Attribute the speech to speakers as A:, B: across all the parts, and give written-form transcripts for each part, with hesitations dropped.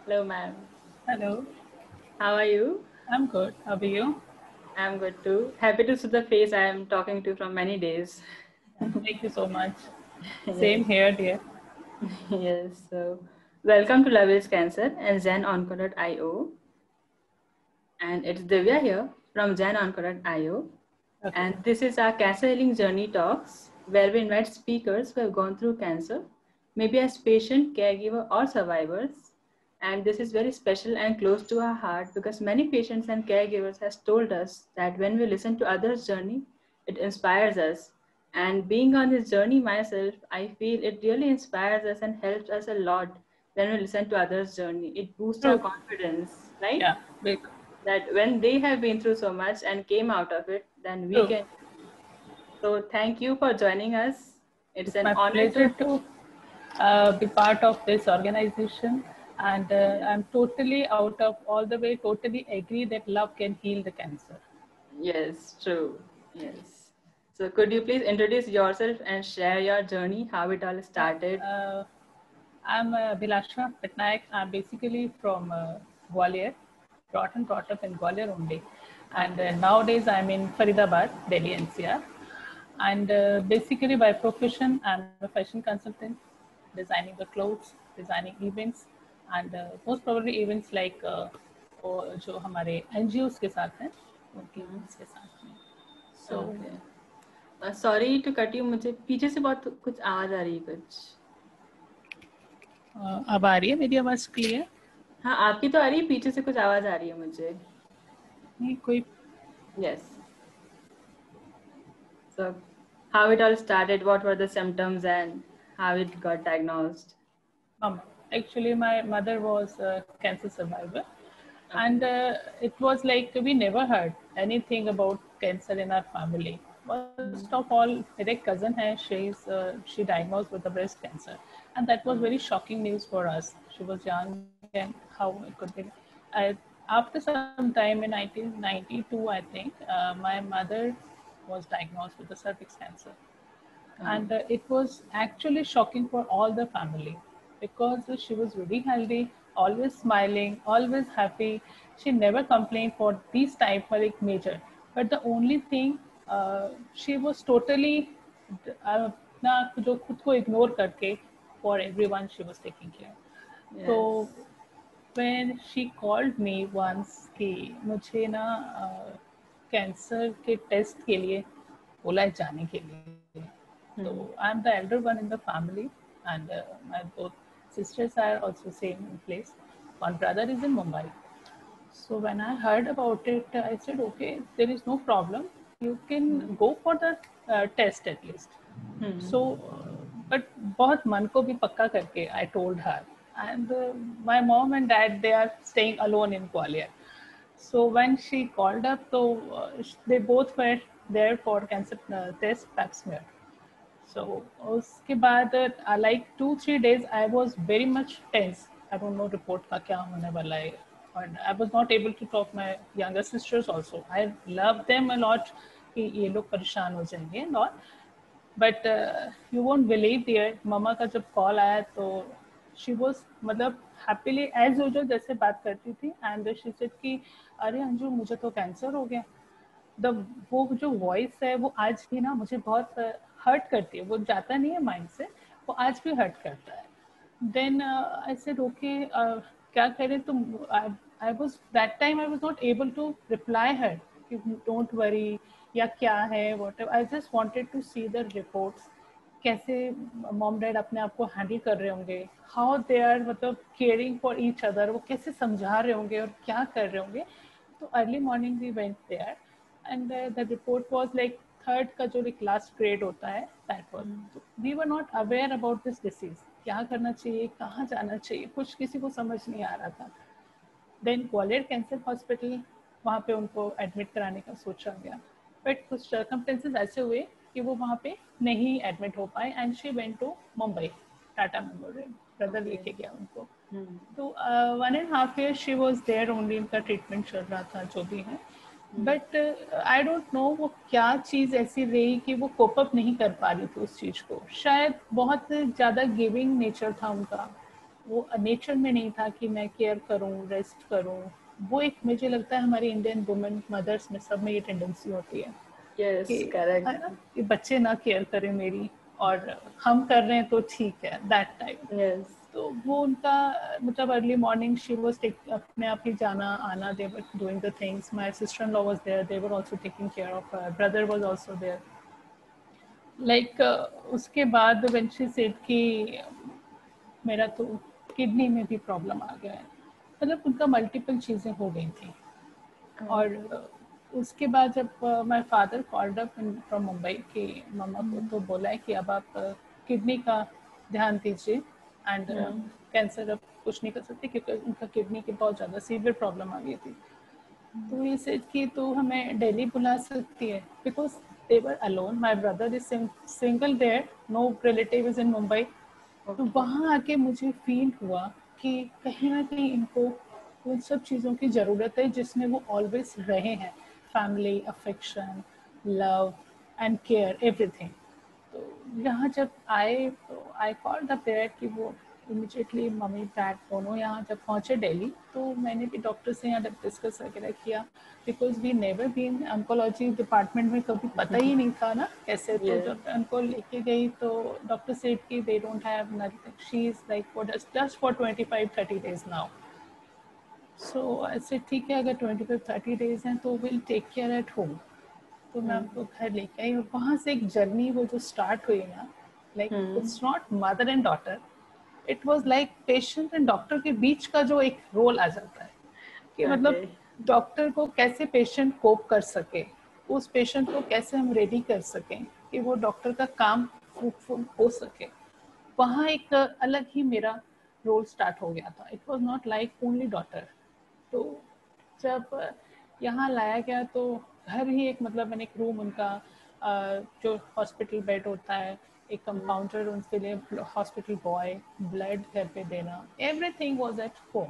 A: Hello, ma'am.
B: Hello,
A: How are you?
B: I'm good. How are you?
A: I'm good too. Happy to see the face I am talking to from many days.
B: Thank you so much.
A: Yes,
B: Same here, dear.
A: yes. So, welcome to Love is Cancer and ZenOnco.io. And it's Divya here from ZenOnco.io.
B: Okay.
A: And this is our Cancer Healing Journey Talks, where we invite speakers who have gone through cancer, maybe as patient, caregiver, or survivors. And this is very special and close to our heart because many patients and caregivers has told us that when we listen to others' journey, it inspires us. And being on this journey myself, I feel it really inspires us and helps us a lot when we listen to others' journey. It boosts our
B: True.
A: confidence, right?
B: Yeah, big.
A: That when they have been through so much and came out of it, then we
B: True.
A: can. So thank you for joining us. It's
B: It's
A: an
B: my
A: honor
B: pleasure
A: to.
B: to be part of this organization, and I'm totally out of all the way, totally agree that love can heal the cancer.
A: Yes, true. Yes. So could you please introduce yourself and share your journey, how it all
B: Yeah.
A: started?
B: I'm Bilasha Patnaik. I'm basically from Gwalior, brought up in Gwalior only. And
A: Okay.
B: nowadays I'm in Faridabad, Delhi NCR. And basically by profession, I'm a fashion consultant, designing the clothes, designing events, and most probably events like वो जो हमारे NGOs के साथ हैं, उनके
A: Hmm.
B: events के साथ में. So
A: Okay. Sorry to cut you मुझे पीछे से बहुत कुछ आवाज आ रही है कुछ.
B: अब आ रही है मेरी आवाज़ क्लियर?
A: हाँ आपकी तो आ रही है पीछे से कुछ आवाज आ रही है मुझे.
B: नहीं कोई
A: Yes. So how it all started, what were the symptoms and how it got diagnosed?
B: Actually, my mother was a cancer survivor, and
A: Okay.
B: it was like we never heard anything about cancer in our family. First of
A: Mhm.
B: all, मेरे cousin है, she diagnosed with the breast cancer, and that was
A: Oh.
B: very shocking news for us. She was young, and how it could be. I, After some time in 1992, I think, my mother was diagnosed with the cervix cancer,
A: Oh.
B: and it was actually shocking for all the family because she was really healthy, always smiling, always happy. She never complained for these type like major, but the only thing, she was totally अपना जो खुद को ignore करके for everyone she was taking care. So
A: Yes.
B: when she called me once कि मुझे ना cancer के test के लिए बोला है जाने के लिए. So
A: Hmm.
B: I'm the elder one in the family, and my both sisters are also same place. One brother is in Mumbai. So when I heard about it, I said, okay, there is no problem. You
A: Hmm.
B: can go for the test at least.
A: Hmm.
B: So, but बहुत मन को भी पक्का करके I told her. And my mom and dad, they are staying alone in Gwalior. So when she called up, so they both were there for cancer test pap smear. So उसके बाद like 2-3 days I was very much tense. I don't know report का क्या होने वाला है. And I was not able to talk my younger sisters also. I love them a lot कि ये लोग परेशान हो जाएंगे and all. But you won't believe dear, मम्मा का जब कॉल आया तो she was मतलब happily as usual जैसे बात करती थी and she said कि अरे अंजू मुझे तो कैंसर हो गया. द वो जो वॉइस है वो आज भी ना मुझे बहुत हर्ट करती है. वो जाता नहीं है माइंड से, वो आज भी हर्ट करता है. देन आई सेड ओके क्या करें तुम. I was that time I was not able to reply her कि डोंट वरी या क्या है whatever. I just wanted to see the reports कैसे मॉम डैड अपने आप को हैंडल कर रहे होंगे, हाउ दे आर मतलब केयरिंग फॉर ईच अदर, वो कैसे समझा रहे होंगे और क्या कर रहे होंगे. तो early morning we went there and the report was like third का जो एक last grade होता है that was.
A: Hmm.
B: So we were not aware about this disease. क्या करना चाहिए, कहाँ जाना चाहिए, कुछ किसी को समझ नहीं आ रहा था. देन ग्वालियर कैंसर हॉस्पिटल, वहाँ पे उनको एडमिट कराने का सोचा गया. बट कुछ सर्कमस्टेंसेस ऐसे हुए कि वो वहाँ पे नहीं एडमिट हो पाए and she went to Mumbai Tata memorial. Brother
A: Okay.
B: लेके गया उनको.
A: Hmm.
B: तो 1.5 years she was there only. उनका ट्रीटमेंट चल रहा था जो भी है.
A: Hmm.
B: But I don't know वो क्या चीज़ ऐसी रही कि वो कोप अप नहीं कर पा रही थी उस चीज़ को. शायद बहुत ज़्यादा गिविंग नेचर था उनका. वो नेचर में नहीं था कि मैं केयर करूं, रेस्ट करूं। वो एक मुझे लगता है हमारी इंडियन वुमेन मदर्स में सब में ये टेंडेंसी होती है कि
A: Yes,
B: है
A: correct.
B: ना, कि बच्चे ना केयर करें मेरी, और हम कर रहे हैं तो ठीक है, दैट टाइप।
A: Yes.
B: तो वो उनका मतलब अर्ली मॉर्निंग शी वाज अपने आप ही जाना आना, they were doing the things, my sister in law was there, they were also taking care of her, brother was also there. Like उसके बाद व्हेन शी सेड कि मेरा तो किडनी में भी प्रॉब्लम आ गया है, मतलब उनका मल्टीपल चीज़ें हो गई थी। और उसके बाद जब my father called up from Mumbai कि मम्मा को तो बोला है कि अब आप किडनी का ध्यान दीजिए, एंड कैंसर अब कुछ नहीं कर सकते क्योंकि उनका किडनी की बहुत ज़्यादा सीवियर प्रॉब्लम आ गई थी। तो ये सेड कि तो हमें दिल्ली बुला सकती है, because they were alone, my brother is single there, no relative is in Mumbai. तो
A: Okay.
B: वहाँ आके मुझे फील हुआ कि कहीं ना कहीं इनको उन सब चीज़ों की ज़रूरत है जिसमें वो ऑलवेज रहे हैं, family, affection, love and care, everything. तो यहाँ जब आए तो आई कॉल्ड द पेरेंट कि वो इमिजिएटली मम्मी डैड दोनों यहाँ जब पहुँचे दिल्ली, तो मैंने भी डॉक्टर से यहाँ डिस्कस वगैरह किया, because we never been oncology department में, कभी पता ही नहीं था ना कैसे। तो
A: Yes.
B: जब उनको लेके गई तो डॉक्टर सेड कि they don't have nothing, she is like for just for 25-30 days now. So ऐसे ठीक है, अगर 25-30 डेज हैं तो will take care at home. तो मैं उनको घर लेके आई, और वहाँ से एक जर्नी वो जो स्टार्ट हुई ना, like it's not mother and daughter, it was like patient and doctor के बीच का जो एक रोल आ जाता है कि मतलब
A: Okay.
B: डॉक्टर को कैसे पेशेंट कोप कर सके, उस पेशेंट को कैसे हम रेडी कर सकें कि वो डॉक्टर का काम फ्रूटफुल हो सके। वहाँ एक अलग ही मेरा रोल स्टार्ट हो गया था, it was not like only daughter. तो जब यहाँ लाया गया तो घर ही एक मतलब मैंने एक रूम उनका जो हॉस्पिटल बेड होता है, एक कंपाउंडर उनके लिए, हॉस्पिटल बॉय, ब्लड घर पे देना, everything was at home.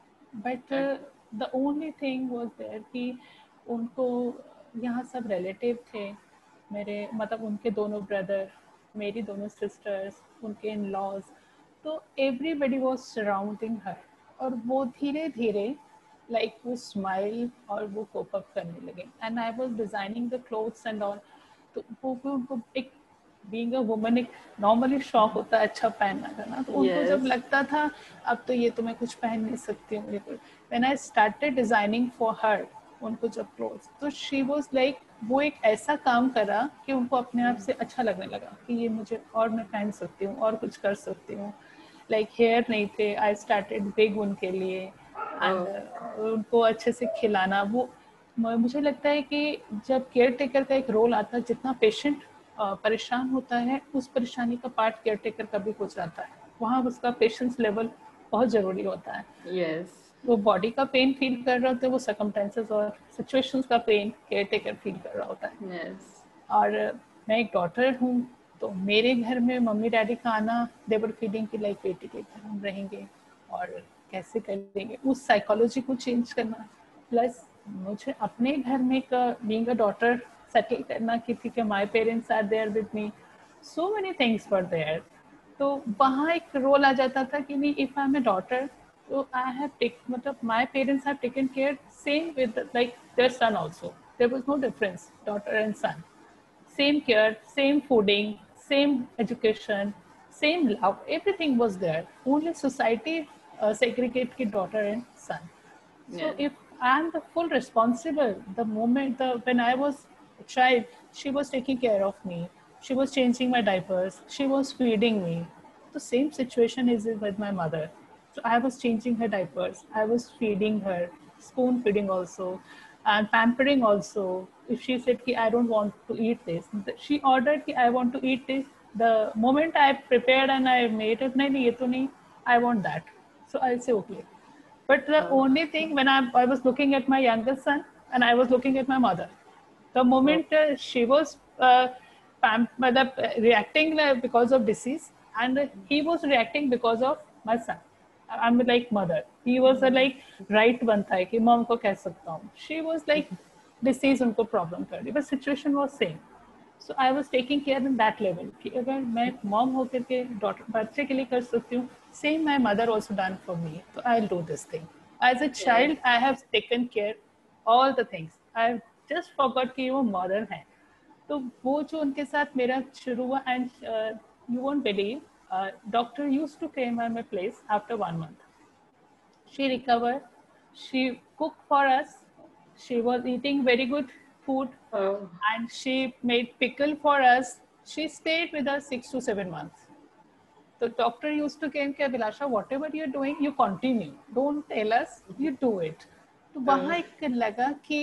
B: But the only thing was there कि उनको यहाँ सब रिलेटिव थे मेरे, मतलब उनके दोनों ब्रदर, मेरी दोनों सिस्टर्स, उनके इन लॉज, तो एवरीबडी वाज सराउंडिंग हर। और वो धीरे धीरे लाइक वो स्माइल और वो कोप अप करने लगे, and I was designing the clothes and all. तो वो भी उनको एक बीइंग अ वुमन एक नॉर्मली शौक होता है अच्छा पहनना का ना, तो उनको जब
A: Yes.
B: लगता था अब तो ये तो मैं कुछ पहन नहीं सकती हूँ, when I started designing for her उनको जब क्लोथ्स, तो शी वाज लाइक वो एक ऐसा काम करा कि उनको अपने आप से अच्छा लगने लगा कि ये मुझे और मैं पहन सकती हूँ और कुछ कर सकती हूँ। लाइक हेयर नहीं थे, आई स्टार्टेड बिग उनके लिए, एंड
A: Oh.
B: उनको अच्छे से खिलाना। वो मुझे लगता है कि जब केयर टेकर का एक रोल आता है, जितना पेशेंट परेशान होता है उस परेशानी का पार्ट केयर टेकर का भी हो जाता है, वहाँ उसका पेशेंस लेवल बहुत ज़रूरी होता है।
A: Yes.
B: वो बॉडी का पेन फील कर रहा होता है, वो सर्कमस्टेंसेस और सिचुएशंस का पेन केयर टेकर फील कर रहा होता है।
A: Yes.
B: और मैं एक डॉटर हूँ, तो मेरे घर में मम्मी डैडी का आना, देवर फीलिंग की लाइक बेटी के घर हम रहेंगे और कैसे करेंगे उस साइकोलॉजी को चेंज करना। प्लस मुझे अपने घर में एक बीइंग अ डॉटर सेटल करना कि ठीक है my parents are there with me, so many things were there. तो वहाँ एक रोल आ जाता था कि नहीं, if I am a daughter, तो आई हैव टेक मतलब my parents have taken care same with like their son also, there was no difference, daughter and son, same care, same fooding, same education, same love, everything was there. Only society segregate ki daughter and son. So
A: Yes.
B: if I am the full responsible, the moment when I was a child, she was taking care of me. She was changing my diapers. She was feeding me. The same situation is with my mother. So I was changing her diapers. I was feeding her, spoon feeding also, and pampering also. If she said, "Ki I don't want to eat this," she ordered, "Ki I want to eat this." The moment I prepared and I made it, "Nahi, ye to nahi, I want that." So I'll say, "Okay." But the
A: Oh.
B: only thing when I was looking at my youngest son and I was looking at my mother, the
A: Oh.
B: moment she was reacting because of disease, and he was reacting because of my son. I'm like mother. He was like right one था कि mom को कह सकता हूँ. She was like disease उनको problem कर रही, but situation was same. So I was taking care in that level कि अगर मैं मॉम होकर के डॉटर बच्चे के लिए कर सकती हूँ, same my mother also done for me, तो I will do this thing. As a child I have taken care all the things. I just forgot कि वो मदर है. तो वो जो उनके साथ मेरा शुरू हुआ, and you won't believe, doctor used to came at my place after 1 month. She recovered. She cooked for us. She was eating very good food,
A: Oh,
B: and she made pickle for us. She stayed with us 6 to 7 months. The doctor used to came कि अभिलाषा, whatever you're doing, you continue. Don't tell us, you do it. तो वहाँ एक लगा कि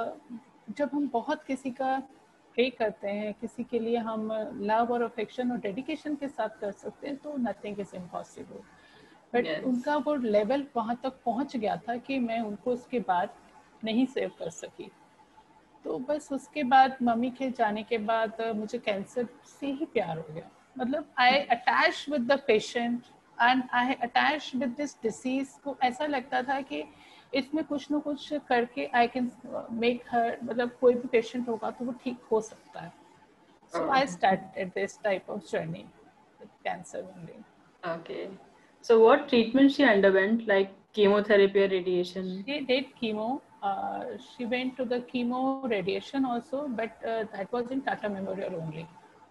B: जब हम बहुत किसी का प्रे करते हैं, किसी के लिए हम लव और अफेक्शन और डेडिकेशन के साथ कर सकते हैं, तो nothing is impossible. But
A: yes.
B: उनका वो लेवल वहाँ तक पहुँच गया था कि मैं उनको उसके बाद नहीं सेव कर सकी. तो बस उसके बाद मम्मी के जाने के बाद मुझे कैंसर से ही प्यार हो गया. मतलब I attach with the patient and I attach with this disease. को ऐसा लगता था कि इसमें कुछ ना कुछ करके आई कैन मेक हर, मतलब कोई भी पेशेंट होगा तो वो ठीक हो सकता है. So I started this type of journey with cancer only.
A: Okay. So what treatment she underwent, like chemotherapy or radiation?
B: She did chemo. She went to the chemo radiation also, but that was in Tata Memorial only.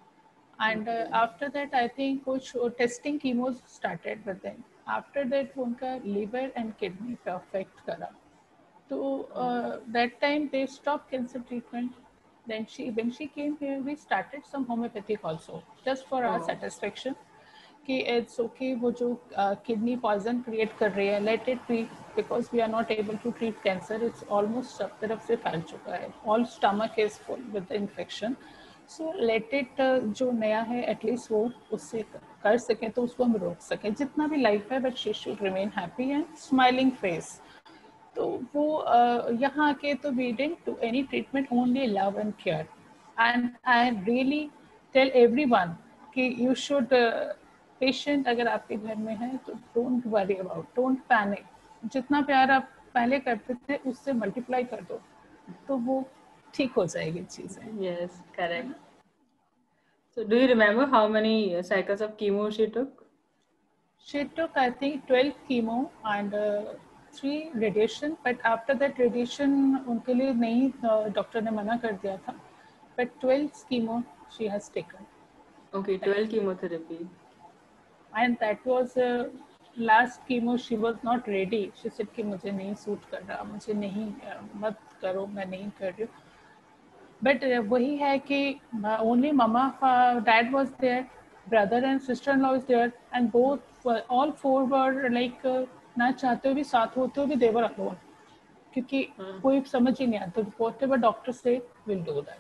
B: And after that, I think कुछ testing chemos started with them. After that, उनका liver and kidney पे affect करा. तो that time they stopped cancer treatment. Then when she came here, we started some homeopathic also, just for our satisfaction. कि it's okay, वो जो kidney poison create कर रही है, let it be, because we are not able to treat cancer. It's almost सब तरफ से फैल चुका है. All stomach is full with the infection. So let it, जो नया है एटलीस्ट वो उससे कर सकें तो उसको हम रोक सकें जितना भी लाइफ है. But she should remain happy and smiling face. तो वो यहाँ आके तो we didn't do any treatment, only love and care. And I really tell everyone कि यू शुड, पेशेंट अगर आपके घर में है तो don't worry about, don't panic. जितना प्यार आप पहले करते थे उससे मल्टीप्लाई कर दो तो वो ठीक हो जाएगी चीजें.
A: Yes, correct. So do you remember how many cycles of chemo she took?
B: She took, I think, 12 chemo and 3 radiation. But after that radiation, उनके लिए नहीं, डॉक्टर ने मना कर दिया था. But 12 chemo she has taken.
A: Okay, 12 chemotherapy.
B: And that was last chemo. She was not ready. She said कि मुझे नहीं सूट कर रहा, मुझे नहीं, मत करो, मैं नहीं कर रही हूँ. But वही है कि only mama, dad was there, brother and sister-in-law is there, and both all 4 were like ना चाहते हुए भी, साथ होते हुए भी, they were alone. क्योंकि कोई समझ ही नहीं आता. Whatever doctor say, we'll do that.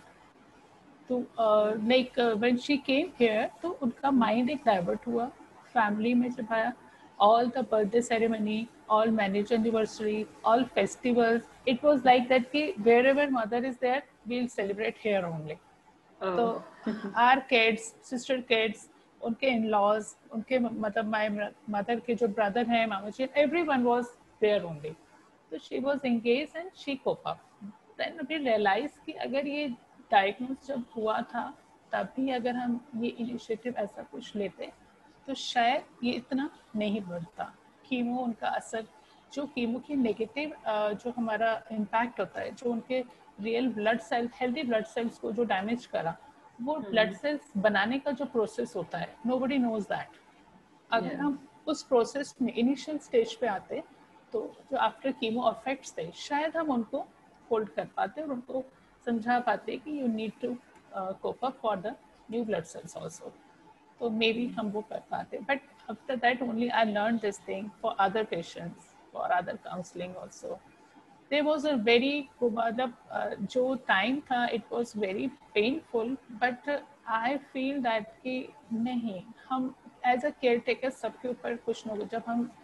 B: तो like when she came here, तो उनका mind एक divert हुआ. Family में जब आया, all the birthday ceremony, all marriage anniversary, all festivals, it was like that कि wherever mother is there, we'll celebrate here only. तो our kids, sister kids, उनके in-laws, उनके मतलब my mother के जो brother हैं, मामा जी, everyone was there only. तो she was engaged and she cope up. Then we realized कि अगर ये diagnose जब हुआ था, तभी अगर हम ये initiative ऐसा कुछ लेते तो शायद ये इतना नहीं बढ़ता. कीमो उनका असर, जो कीमो की नेगेटिव जो हमारा इम्पैक्ट होता है, जो उनके real blood cells, healthy blood cells को जो डैमेज करा, वो ब्लड सेल्स बनाने का जो प्रोसेस होता है, नोबडी नोज दैट. अगर हम उस प्रोसेस में इनिशियल स्टेज पे आते तो जो आफ्टर कीमो अफेक्ट्स थे, शायद हम उनको होल्ड कर पाते और उनको समझा पाते कि you need to cope up for the new blood cells also. तो मे बी हम वो कर पाते. But after that only I learn this thing for other patients, for other counselling also. There was a very, मतलब जो time था, it was very painful. But I feel that कि नहीं, हम एज अ केयर टेकर सबके ऊपर कुछ ना कुछ, जब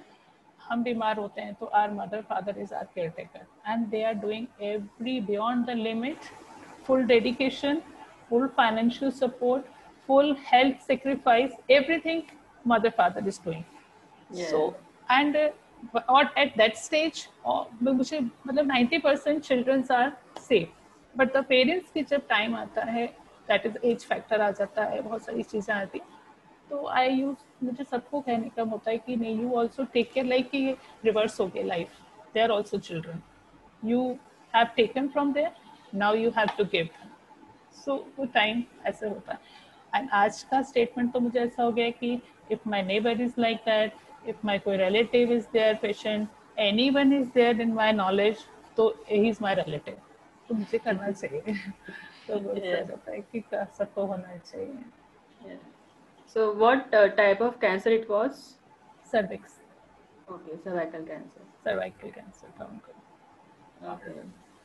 B: हम बीमार होते हैं तो our mother father is our caretaker and they are doing every beyond the limit, full dedication, full financial support, full health sacrifice, everything mother father is doing.
A: Yeah.
B: So and or at that stage, मुझे मतलब 90% children are safe, but the parents की जब time आता है, that is age factor आ जाता है, बहुत सारी चीज़ें आती हैं। तो आई यूज, मुझे सबको कहने का होता है कि नहीं, you also take care, like कि ये रिवर्स हो गया life, they are also children, you have taken from there, now you have to give. So वो टाइम ऐसे होता है। एंड आज का स्टेटमेंट तो मुझे ऐसा हो गया कि if my neighbour is like that, if my कोई relative is there patient, any one is there in my knowledge, तो ही इज माई रिलेटिव, तो मुझे करना चाहिए। तो वो ऐसा
A: Yes.
B: रहता है कि सबको होना चाहिए।
A: Yeah. So what type of cancer it was?
B: Cervix,
A: Okay, cervical cancer.
B: Cervical cancer था उनको।
A: Okay.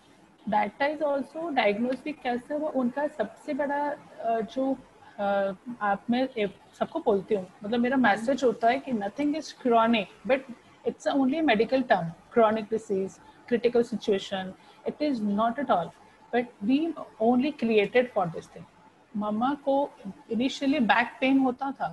B: That is also diagnose भी कैसे हुआ उनका सबसे बड़ा जो आप में सबको बोलती हूँ, मतलब मेरा मैसेज होता है कि nothing is chronic, but it's only medical term, chronic disease, critical situation, it is not at all, but we only created for this thing. मम्मा को इनिशियली बैक पेन होता था,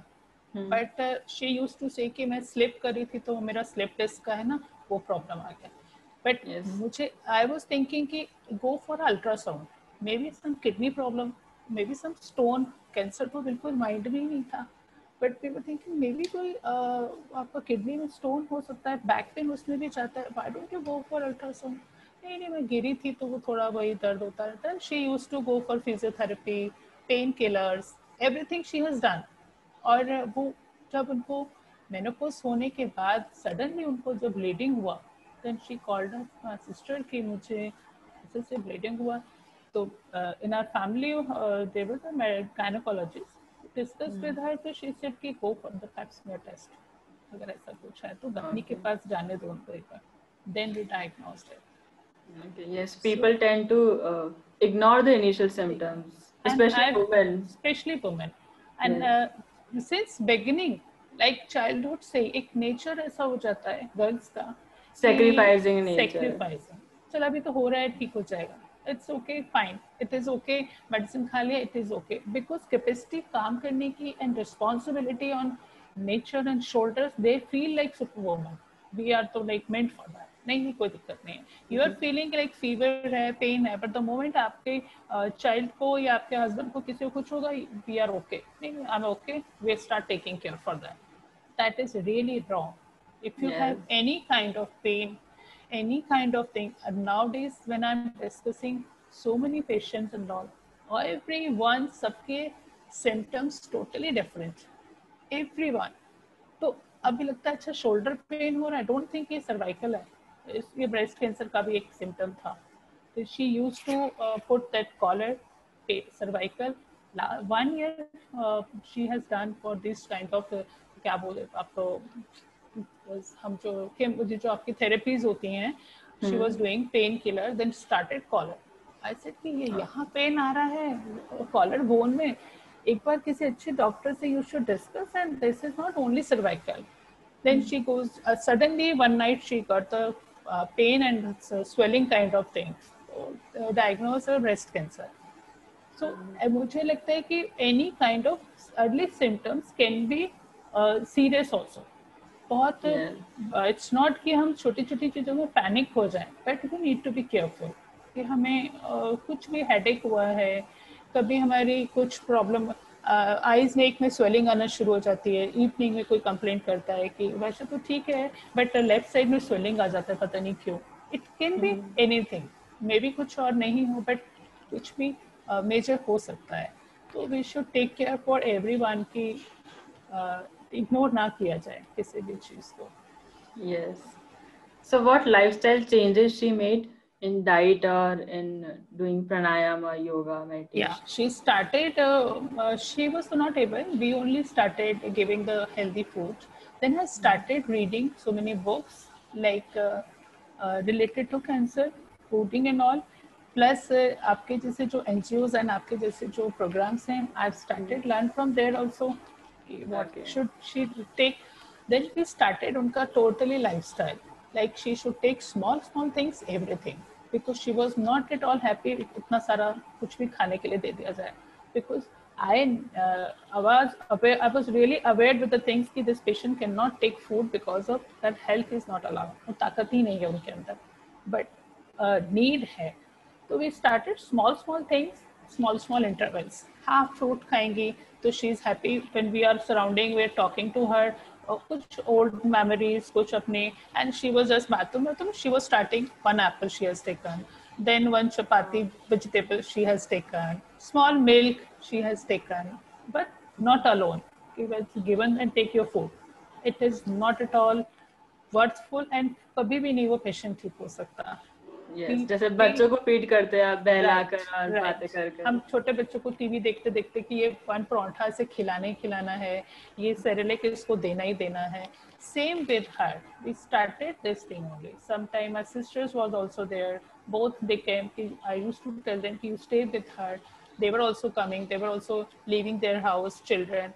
B: बट शी यूज टू से कि मैं slip करी थी तो मेरा स्लिप डिस्क का है ना, वो प्रॉब्लम आ गया। But
A: Yes.
B: मुझे आई वॉज थिंकिंग कि go for ultrasound, may be some kidney problem, may be some stone, cancer तो बिल्कुल माइंड में ही नहीं था, but we were thinking maybe कोई आपका किडनी में स्टोन हो सकता है, बैक पेन उसमें भी जाता है, why don't you go for ultrasound. नहीं नहीं, मैं गिरी थी तो वो थोड़ा वही दर्द होता रहता है। She use to go for physiotherapy, painkillers, everything she has done. और वो जब उनको मेनोपॉज होने के बाद सडनली उनको जब ब्लीडिंग हुआ, then she called us my sister कि मुझे ऐसे से ब्लीडिंग हुआ। तो in our family there was a gynaecologist, discuss with her, तो शी सेड कि go for the pap smear test, अगर ऐसा कुछ है तो गठनी के
A: Okay.
B: पास जाने दो उनको एक बार, then we diagnosed it.
A: Okay. Yes, people tend to ignore the initial symptoms,
B: And
A: especially
B: I've,
A: women.
B: especially women, and
A: Yes.
B: since beginning, like childhood से एक नेचर ऐसा हो जाता है गर्ल्स का कि
A: Sacrificing nature.
B: सेक्रीफाइसिंग, चल अभी तो हो रहा है, ठीक हो जाएगा, it's okay, fine, it is okay, medicine खा लिया, it is okay, because capacity काम करने की and responsibility on nature and shoulders, they feel like super woman, we are तो लाइक मेंट फॉर दैट। नहीं नहीं, कोई दिक्कत नहीं है, you are feeling like fever है, पेन है, बट द मोमेंट आपके चाइल्ड को या आपके हस्बैंड को किसी को कुछ होगा, वी आर ओके, नहीं I am okay, we start taking care for that. That is really wrong. If you
A: Yes.
B: have any kind of pain, any kind of thing, and nowadays when I'm discussing so many patients and all, everyone, सबके symptoms totally different, everyone। तो अभी लगता है अच्छा shoulder pain हो रहा है, don't think ये सर्वाइकल है, ये ब्रेस्ट कैंसर का भी एक सिम्टम था। तो she use to put that collar cervical, 1 year she has done for this kind of, क्या बोले आप तो, हम जो आपकी थेरेपीज होती हैं, she was doing pain killer, then started collar. I said कि ये यहाँ पेन आ रहा है कॉलर बोन में, एक बार किसी अच्छे डॉक्टर से you should discuss, and this is not only cervical. Then she goes, suddenly one night she got the pain and swelling kind of thing, diagnosed her breast cancer. So मुझे लगता है कि any kind of early symptoms can be serious also। बहुत
A: Yes.
B: It's not कि हम छोटी छोटी चीज़ों में पैनिक हो जाएं, but we need to be careful कि हमें कुछ भी हेडेक हुआ है, कभी हमारी कुछ प्रॉब्लम, आईज नेक में स्वेलिंग आना शुरू हो जाती है, इवनिंग में कोई कंप्लेंट करता है कि वैसे तो ठीक है बट लेफ्ट साइड में स्वेलिंग आ जाता है, पता नहीं क्यों, it can be anything, maybe कुछ और नहीं हो, बट कुछ भी मेजर हो सकता है। तो we should take care for everyone की इग्नोर ना किया जाए किसी भी चीज को।
A: Yes. So what lifestyle changes she made in diet or in doing pranayama, yoga,
B: Yeah,
A: meditation?
B: she started, she was not able, we only started giving the healthy food, then I started reading so many books like related to cancer, fooding and all, plus आपके जैसे जो NGOs and आपके जैसे जो programs हैं, I've started learn from there also what
A: Okay.
B: should she take। Then we started उनका totally lifestyle, like she should take small small things, everything, because she was not at all happy इतना सारा कुछ भी खाने के लिए दे दिया जाए, because I was really aware with the things कि this patient cannot take food because of that health is not allowed, वो ताकत ही नहीं है उनके अंदर, but need है। So we started small things, small intervals. Half fruit खाएंगी तो she is happy when we are surrounding, we are talking to her. कुछ old memories, कुछ अपने, and she was just bathroom. She was starting one apple she has taken, then one chapati vegetable she has taken, small milk she has taken, but not alone. It was given and take your food. It is not at all worthful and कभी भी नहीं वो patient ठीक हो सकता.
A: Yes, जैसे बच्चों को फीड करते हैं आप बहलाकर और बातें कर कर.
B: हम छोटे बच्चों को टीवी देखते देखते कि ये वन परोठा से खिलाना ही खिलाना है, ये सेरेलेक इसको देना ही देना है. Same with her. We started this thing only. Sometime my sisters was also there. Both they came. I used to tell them, you stay with her. They were also coming. They were also leaving their house, children.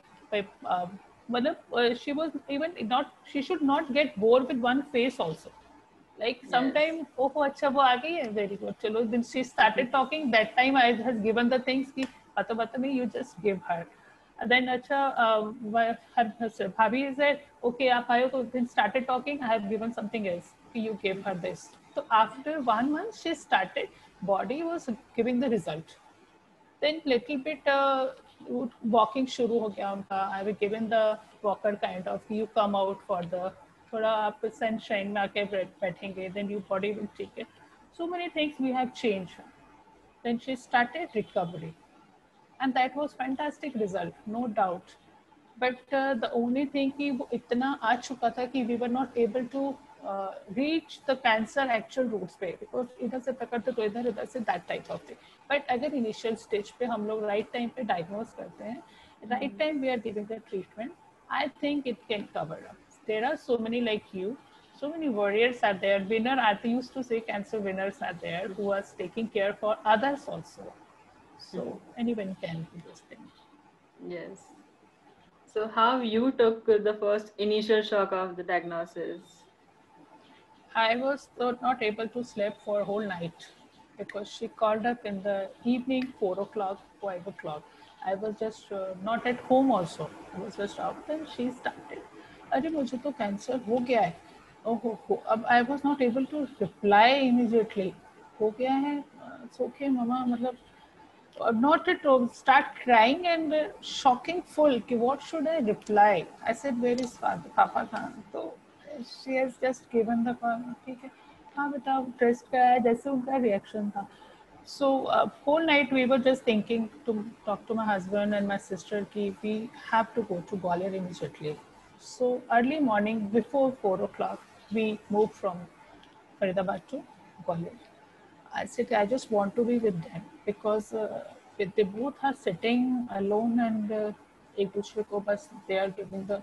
B: She was even not. She should not get bored with one face also. Like sometime, oh अच्छा वो आ गई है, very good. चलो, then she started talking. That time I has given the things कि बता में you just give her. And then अच्छा her भाभी said okay आप आयो तो then started talking. I have given something else. You gave her this. So after 1 month she started. Body was giving the result. Then little bit walking शुरू हो गया उनका. I have given the walker kind of. You come out for the थोड़ा आप sunshine में आके बैठेंगे, then your body will take it. So many things we have changed. Then she started recovery, and that was fantastic result, no doubt. But the only thing कि वो इतना आ चुका था कि we were not able to reach the cancer actual roots पे, because इधर से पकड़ते तो इधर से that type of thing. But अगर initial stage पे हम लोग right time पे diagnose करते हैं, right time we are giving the treatment, I think it can cover up. There are so many like you, so many warriors are there. Winner, I used to say cancer winners are there who are taking care for others also. So anyone can do this thing.
A: Yes. So how you took the first initial shock of the diagnosis?
B: I was not able to sleep for a whole night because she called up in the evening, 4 o'clock, 5 o'clock. I was just not at home also. I was just out and she started. अरे मुझे तो cancer हो गया है. ओहो अब I was not able to reply immediately. हो गया है, it's okay mama, मतलब not at all, start crying and shocking full कि what should I reply. I said where is father, पापा कहाँ. तो she has just given the ठीक है हाँ बेटा टेस्ट कराया, जैसे उनका रिएक्शन था. So whole night we were just thinking to talk to my husband and my sister कि we have to go to Gwalior immediately. So early morning before 4 o'clock we moved from Faridabad to Gwalior. I said I just want to be with them because they both are sitting alone and एक दूसरे को बस they are giving the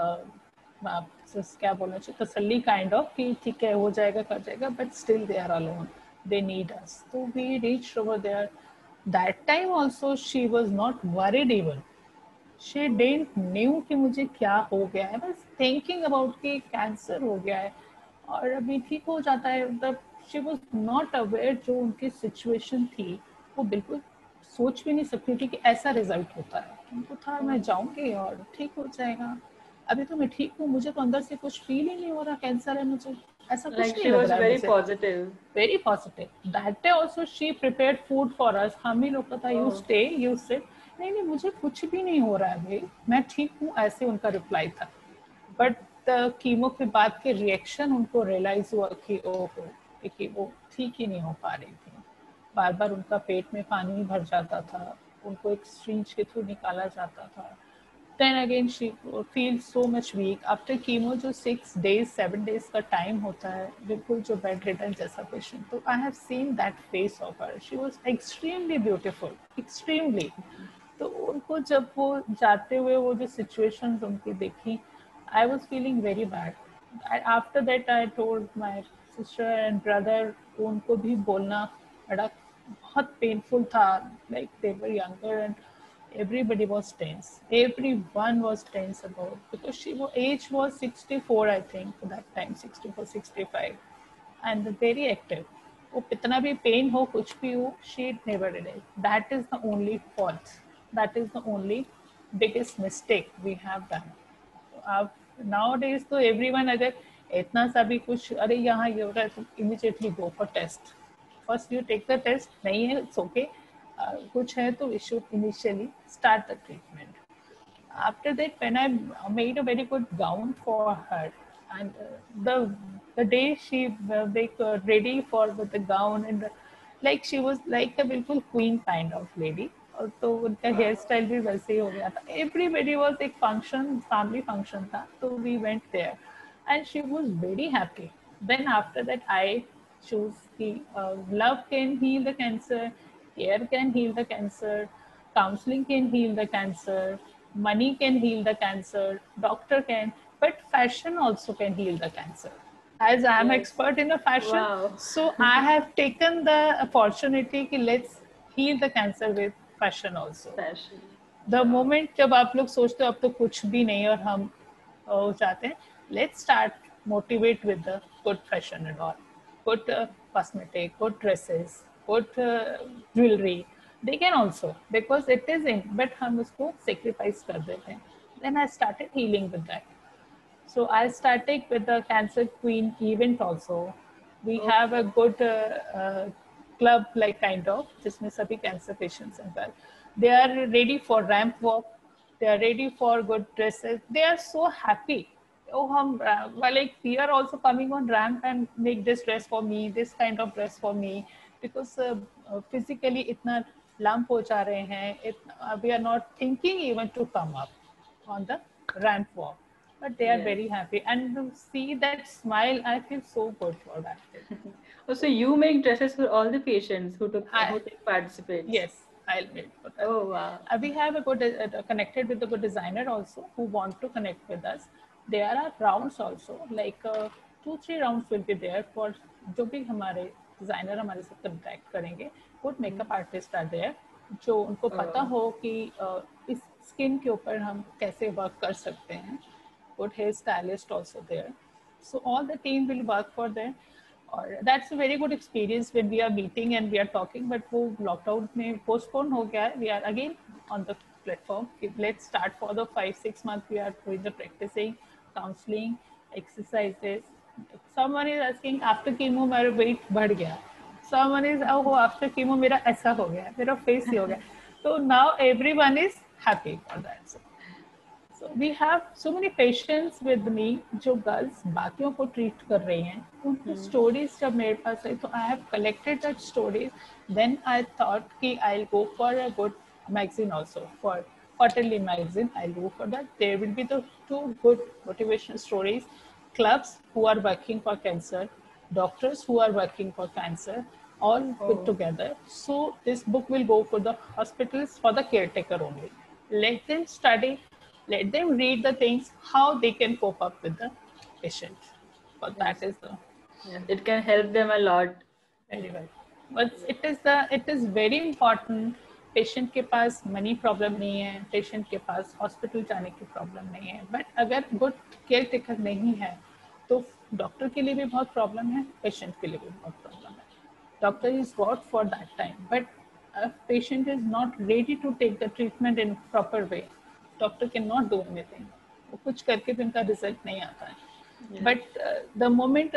B: क्या बोलना चाहिए तसल्ली kind of कि ठीक है हो जाएगा कर जाएगा, but still they are alone. They need us. So we reached over there. That time also she was not worried even. She didn't knew कि मुझे क्या हो गया है, बस thinking about कि कैंसर हो गया है और अभी ठीक हो जाता है. मतलब she was not aware जो उनकी सिचुएशन थी वो बिल्कुल सोच भी नहीं सकती थी कि ऐसा रिजल्ट होता है. उनको था मैं जाऊंगी और ठीक हो जाएगा, अभी तो मैं ठीक हूँ, मुझे तो अंदर से कुछ फील ही नहीं हो रहा कैंसर है मुझे, ऐसा कुछ नहीं लग रहा है मुझे. Very positive. That day also she prepared food for us. हम ही लोग पता you stay, you sit. नहीं मुझे कुछ भी नहीं हो रहा है भाई, मैं ठीक हूँ, ऐसे उनका रिप्लाई था. बट कीमो के बाद के रिएक्शन उनको रियलाइज हुआ कि ओहो कि वो ठीक ही नहीं हो पा रही थी. बार बार उनका पेट में पानी भर जाता था, उनको एक स्ट्रिंज के थ्रू निकाला जाता था. Then again she feels so much weak after chemo. जो 6 days 7 days का टाइम होता है बिल्कुल जो बेड रिडन जैसा पेशेंट. तो I have seen that face of her. She was extremely beautiful, extremely. तो उनको जब वो जाते हुए वो जो सिचुएशंस उनकी देखी, I was feeling very bad. After that I told my sister and brother. उनको भी बोलना बड़ा बहुत पेनफुल था. Like they were younger and everybody was tense. Everyone was tense about because she age was 64 I think that time, 64 65 and very active. वो कितना भी pain हो कुछ भी हो she never did it. That is the only fault. That is the only biggest mistake we have done. अब nowadays तो everyone अगर इतना सा भी कुछ अरे यहाँ ये हो रहा है तो immediately go for test. First you take the test, नहीं है it's okay. कुछ है तो we should initially start the treatment. After that, when I made a very good gown for her, and the day she ready for with the gown, and like she was like a बिल्कुल queen kind of lady. और तो उनका hair style भी वैसे ही हो गया था. Everybody was एक फंक्शन, फैमिली फंक्शन था, तो we went there and she was very happy. Then after that I choose the love can heal the cancer, care can heal the cancer, counseling can heal the cancer, money can heal the cancer, doctor can, but fashion also can heal the cancer. As I am
A: Yes.
B: expert in the fashion,
A: Wow.
B: so I have taken the opportunity कि let's heal the cancer with fashion also.
A: Fashion.
B: The
A: Wow.
B: moment जब आप लोग सोचते हो अब तो कुछ भी नहीं और हम हो जाते हैं, let's start motivate with the good fashion and all, good cosmetic, good dresses, good jewelry. They can also because it is in, but हम उसको sacrifice कर देते हैं. Then I started healing with that. So I started with the Cancer Queen event also. We have a good club like kind of, जिसमें सभी cancer patients and well, they are ready for ramp walk. They are ready for good dresses. They are so happy. Oh, well, like we are also coming on ramp and make this dress for me, this kind of dress for me, because physically इतना lump हो जा रहे हैं. We are not thinking even to come up on the ramp walk, but they are
A: Yes.
B: very happy, and to see that smile, I feel so good for that.
A: Oh, so you make dresses for all the patients who
B: I,
A: take participates.
B: yes, I'll wait for that.
A: Oh wow.
B: We have a good connected with a good designer also who want to connect with us. There are rounds also, like 2-3 rounds will be there for जो भी हमारे designer हमारे साथ contact करेंगे. Good makeup artists are there जो उनको पता हो कि इस स्किन के ऊपर हम कैसे वर्क कर सकते हैं. Good hair stylist also there. So all the team will work for them. और that's a very good experience when we are meeting and we are talking, but वो लॉकडाउन में postpone हो गया है. We are again on the platform. Let's start for the 5-6 months. We are doing the practicing, counseling, exercises. Someone is asking after chemo मेरा weight बढ़ गया. Someone is oh after chemo मेरा ऐसा हो गया, मेरा face ही हो गया. So now everyone is happy for that. So we have so many patients with me जो गर्ल्स बाकियों को ट्रीट कर रही हैं. उनकी स्टोरीज जब मेरे पास आई तो I have collected that stories. Then I thought कि I go for a good magazine also, for quarterly magazine. I'll go for that. There will be the 2 good motivational stories. Clubs who are working for cancer, doctors who are working for cancer, all put together. So this book will go for the hospitals, for the caretaker only. Let them study, let them read the things how they can cope up with the patient. But that is the
A: Yes, it can help them a lot.
B: very well. But it is very important. Patient के पास money problem नहीं है, patient के पास hospital जाने की problem नहीं है, but अगर गुड केयर टेकर नहीं है तो डॉक्टर के लिए भी बहुत प्रॉब्लम है, पेशेंट के लिए भी बहुत प्रॉब्लम है. Doctor is got for that time, but patient is not ready to take the treatment in proper way. Doctor can not do anything. वो कुछ करके भी उनका रिजल्ट नहीं आता है. बट द मोमेंट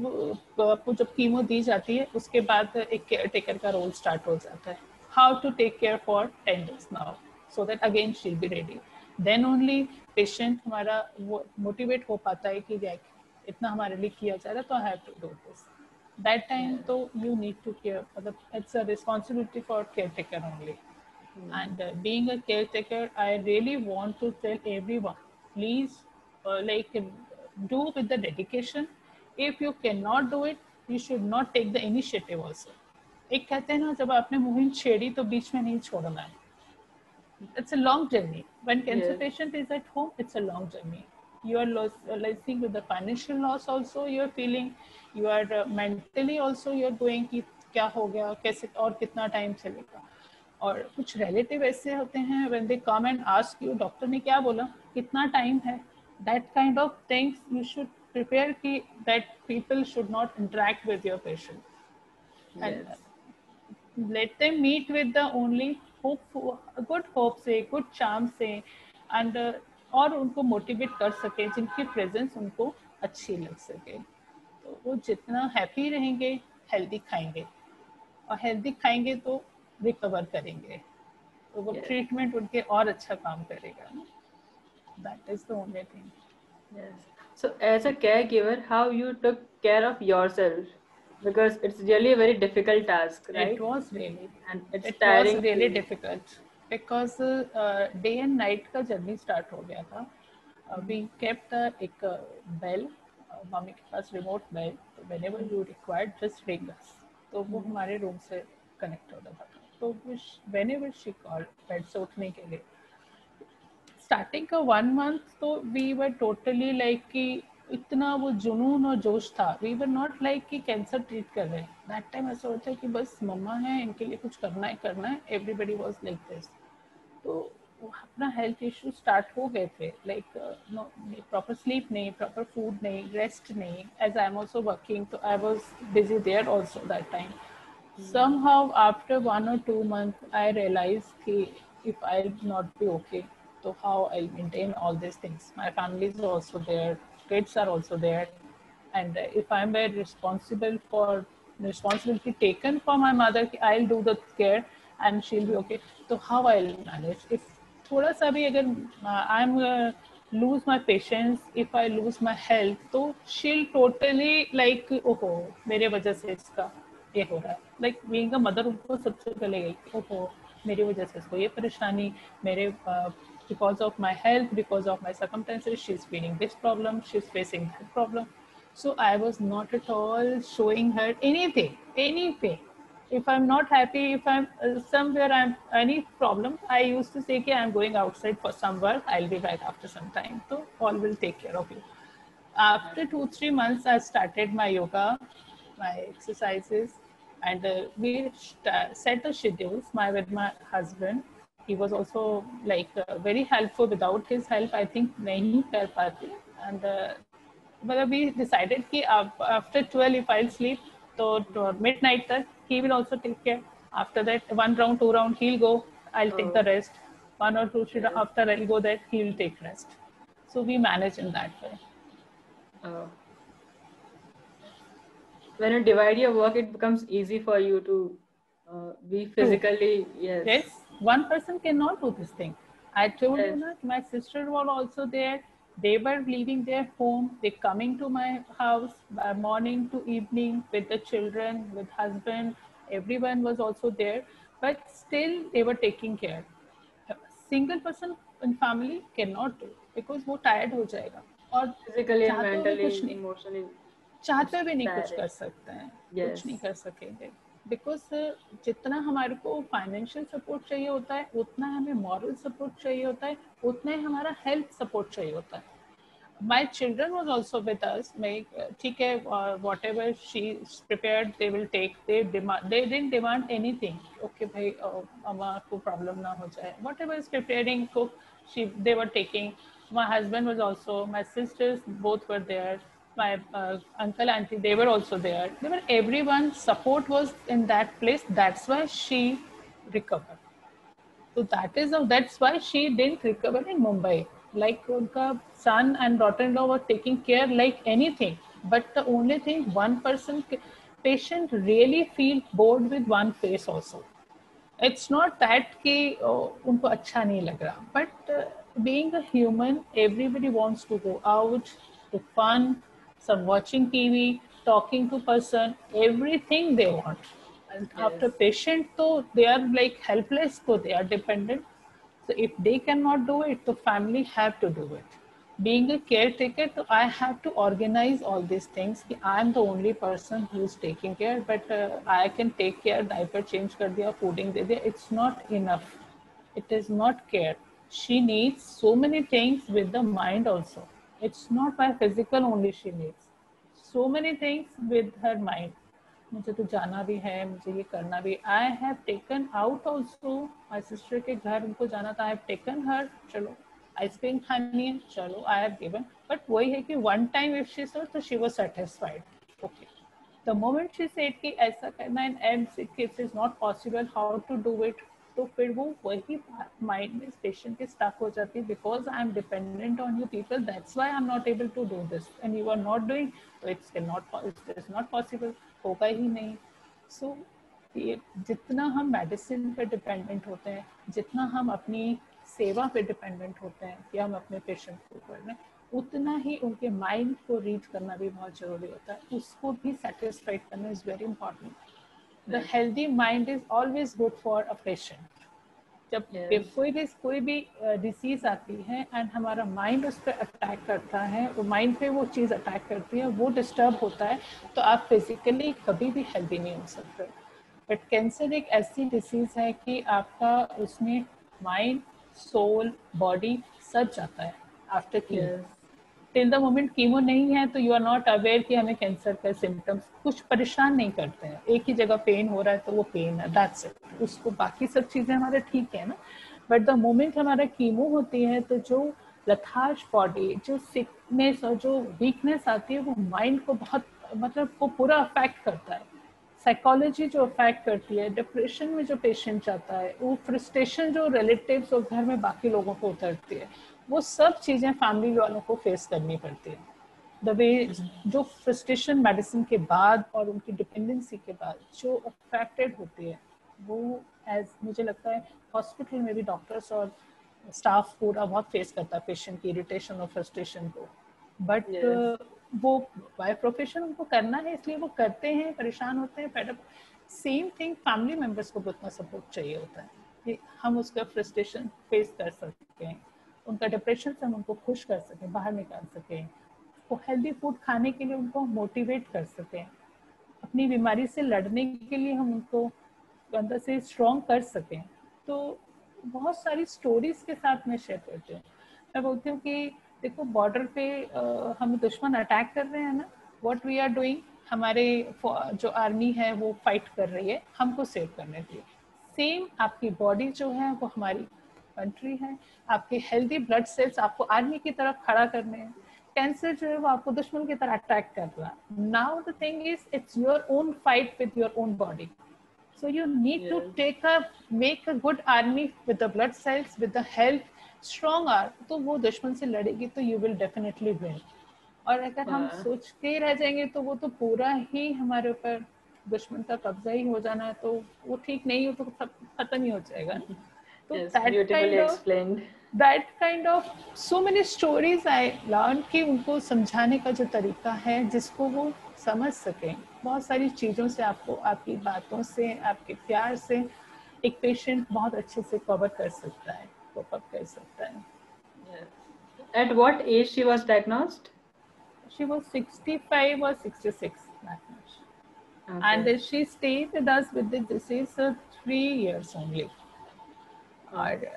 B: आपको जब कीमो दी जाती है उसके बाद एक केयर टेकर का रोल स्टार्ट हो जाता है. How to take care for 10 days now, so that again she'll be ready. Then only patient हमारा वो motivate हो पाता है कि देख इतना हमारे लिए किया जा रहा है तो I have to do this. That time तो you need to care for the, it's a responsibility for caretaker only. And being a caretaker, I really want to tell everyone, please like do with the dedication. If you cannot do it, you should not take the initiative also. एक कहते हैं ना जब आपने मुहिम छेड़ी तो बीच में नहीं छोड़ना है. It's a long journey. When cancer patient is at home, it's a long journey. You are losing with the financial loss also. You are feeling, you are mentally also. You are going कि क्या हो गया, कैसे और कितना time चलेगा. और कुछ रिलेटिव ऐसे होते हैं when they come and ask you, doctor ने क्या बोला, कितना टाइम है. That kind of things you should prepare कि that people should not interact with your patient. And let them meet with the only hope, good hope से, good charm से, and और उनको मोटिवेट कर सके जिनकी प्रेजेंस उनको अच्छी लग सके. तो वो जितना हैप्पी रहेंगे, हेल्दी खाएंगे, और हेल्दी खाएंगे तो रिकवर करेंगे, तो वो
A: Yes.
B: ट्रीटमेंट उनके और अच्छा काम करेगा ना. That is the only thing.
A: Yes. So, as a caregiver, how you took care of yourself? Because it's really a very difficult task,
B: It
A: right?
B: was really,
A: And it's
B: it was
A: tiring
B: really
A: too.
B: difficult because day and night का journey start हो गया था. We kept एक bell, mummy के पास remote bell, तो whenever you required just ring us, तो वो हमारे रूम से कनेक्ट होता था. तो whenever she call bed से उठने के लिए, स्टार्टिंग का 1 मंथ तो वी वर टोटली लाइक कि इतना वो जुनून और जोश था. वी वर नॉट लाइक कि कैंसर ट्रीट कर रहे हैं. दैट टाइम ऐसा होता है कि बस मम्मा है, इनके लिए कुछ करना है करना है. Everybody was like this. तो अपना हेल्थ इशू स्टार्ट हो गए थे. लाइक प्रॉपर स्लीप नहीं, प्रॉपर फूड नहीं, रेस्ट नहीं. As I am also working, तो I was busy there also that time. Somehow after 1 or 2 months I realized कि if I'll not be okay, so how I'll maintain all these things. My family is also there, kids are also there, and if I'm very responsible for responsibility taken for my mother, I'll do the care and she'll be okay. So how I'll manage? If थोड़ा सा भी अगर I'm lose my patience, if I lose my health, तो she'll totally like ओहो मेरे वजह से इसका ये हो रहा है. लाइक बीइंग अ मदर उनको सबसे पहले गई, ओहो मेरी वजह से इसको ये परेशानी, मेरे because of my health, because of my circumstances, she is feeling this problem, she is facing that problem. So I was not at all showing her anything. If I'm not happy, if I'm somewhere, I'm any problem, I used to say कि I'm going outside for some work, I'll be back after some time, so all will take care of you. After 2-3 months I started my yoga, my exercises, and we set the schedules with my husband. He was also like very helpful. Without his help I think nahi kar pati. And but we decided कि after 12 if I'll sleep, so to midnight tak he will also take care. After that 1 round 2 round he'll go, I'll take
A: Oh,
B: the rest. 1 or 2
A: yes.
B: after I'll go that he'll take rest. So we manage in that way.
A: Oh. When you divide your work, it becomes easy for you to be
B: True.
A: physically, yes.
B: Yes, one person cannot do this thing. I told you
A: Yes.
B: that my sister was also there. They were leaving their home. They coming to my house morning to evening with the children, with husband. Everyone was also there, but still they were taking care. A single person in family cannot do because वो tired हो जाएगा और
A: Physically and
B: चाहते हुए कुछ
A: mentally,
B: नहीं,
A: emotionally,
B: चाहते
A: it's
B: हुए नहीं कुछ
A: tiring.
B: कर सकते हैं, कुछ नहीं
A: Yes.
B: कर सकेंगे. बिकॉज जितना हमारे को फाइनेंशियल सपोर्ट चाहिए होता है, उतना हमें मॉरल सपोर्ट चाहिए होता है, उतना ही हमारा हेल्थ सपोर्ट चाहिए होता है. My children was also with us. ठीक है, whatever she prepared they will take. They didn't demand anything. Okay भाई अम्मा को प्रॉब्लम ना हो जाए, whatever is preparing cook they were taking. My husband was also, my sisters both were there, my uncle auntie, they were also there. They were, everyone support was in that place. That's why she recovered. So that's why she didn't recover in Mumbai. Like unka son and daughter-in-law were taking care like anything. But the only thing, one person patient really feel bored with one face also. It's not that कि उनको अच्छा नहीं लग रहा, but being a human, everybody wants to go out to fun, some watching TV, talking to person, everything they want. And
A: Yes.
B: after patient, so they are like helpless, so they are dependent. So if they cannot do it, the family have to do it. Being a caretaker, so I have to organize all these things. I am the only person who is taking care, but I can take care. Diaper change kar diya, fooding de diya. It's not enough. It is not care. She needs so many things with the mind also. It's not by physical only she needs. So many things with her mind. मुझे तो जाना भी है, मुझे ये करना भी. I have taken out also. My sister के घर उनको जाना था, आई हैव टेकन हर. चलो आइसक्रीम खानी है, चलो आई हैव गिवन. बट वही है कि one time if she saw, तो she was satisfied. Okay, the moment she said कि ऐसा करना है and it is not possible how to do it, तो फिर वो वही माइंड में पेशेंट के स्टक हो जाती है. Because I am dependent on you people, that's why I am not able to do this and you are not doing, तो इट्स नॉट पॉसिबल. होगा ही नहीं. सो कि जितना हम मेडिसिन पे डिपेंडेंट होते हैं, जितना हम अपनी सेवा पे डिपेंडेंट होते हैं कि हम अपने पेशेंट को कर रहे हैं, उतना ही उनके माइंड को रीड करना भी बहुत जरूरी होता है, उसको भी सेटिस्फाइड करना is very important. The healthy mind is always good for a patient. जब कोई भी डिसीज आती है एंड हमारा माइंड उस पर अटैक करता है, वो माइंड पे वो चीज़ अटैक करती है, वो डिस्टर्ब होता है, तो आप फिजिकली कभी भी हेल्दी नहीं हो सकते. बट कैंसर एक ऐसी डिसीज है कि आपका उसमें माइंड, सोल, बॉडी सब जाता है after chemo. Till the moment chemo नहीं है तो यू आर नॉट अवेयर कि हमें कैंसर का सिम्टम्स कुछ परेशान नहीं करते हैं. एक ही जगह पेन हो रहा है तो वो पेन है, दैट्स इट. उसको बाकी सब चीज़ें हमारे ठीक है ना. बट द मोमेंट हमारा कीमो होती है तो जो लथार्ज बॉडी, जो सिकनेस और जो वीकनेस आती है, वो माइंड को बहुत, मतलब वो पूरा अफेक्ट करता है. साइकोलॉजी जो अफेक्ट करती है, डिप्रेशन में जो पेशेंट जाता है, वो फ्रस्ट्रेशन जो रिलेटिव्स और घर में बाकी लोगों को उतरती है, वो सब चीज़ें फैमिली वालों को फेस करनी पड़ती है. द वे जो फ्रस्ट्रेशन मेडिसिन के बाद और उनकी डिपेंडेंसी के बाद जो अफेक्टेड होती है, वो एज मुझे लगता है हॉस्पिटल में भी डॉक्टर्स और स्टाफ पूरा बहुत फेस करता है पेशेंट की इरिटेशन और फ्रस्ट्रेशन को. बट वो बाय प्रोफेशन उनको करना है, इसलिए वो करते हैं, परेशान होते हैं, fed up. Same thing family members को भी उतना सपोर्ट चाहिए होता है कि हम उसका फ्रस्ट्रेशन फेस कर सकें, उनका डिप्रेशन से हम उनको खुश कर सकें, बाहर निकाल सकें, वो हेल्दी फूड खाने के लिए उनको मोटिवेट कर सकें, अपनी बीमारी से लड़ने के लिए हम उनको अंदर से स्ट्रॉन्ग कर सकें. तो बहुत सारी स्टोरीज के साथ मैं शेयर करती हूँ. मैं बोलती हूँ कि देखो बॉर्डर पे हम दुश्मन अटैक कर रहे हैं ना, व्हाट वी आर डूइंग, हमारे जो आर्मी है वो फाइट कर रही है हमको सेव करने के लिए. सेम आपकी बॉडी जो है वो हमारी कंट्री है, आपके हेल्दी ब्लड सेल्स आपको आर्मी की तरफ खड़ा करने हैं. कैंसर जो है वो आपको दुश्मन की तरह अटैक कर रहा है. Now the thing is it's your own fight with your own body. So you need to make a good army with the blood cells, with the health, strong arm. तो वो दुश्मन से लड़ेगी तो you will definitely win. और अगर हम सोच के रह जाएंगे तो वो तो पूरा ही हमारे ऊपर दुश्मन का कब्जा ही हो जाना है, तो वो ठीक नहीं हो तो सब खत्म ही हो जाएगा. तो that kind of so many stories I learned कि उनको समझाने का जो तरीका है जिसको वो समझ सकें. बहुत सारी चीज़ों से आपको, आपकी बातों से, आपके प्यार से एक पेशेंट बहुत अच्छे से कवर कर सकता है, कोप अप कर सकता है.
A: At what age she was diagnosed?
B: She was 65 or 66, that much. Okay. And she stayed with us with the disease 3 years only. और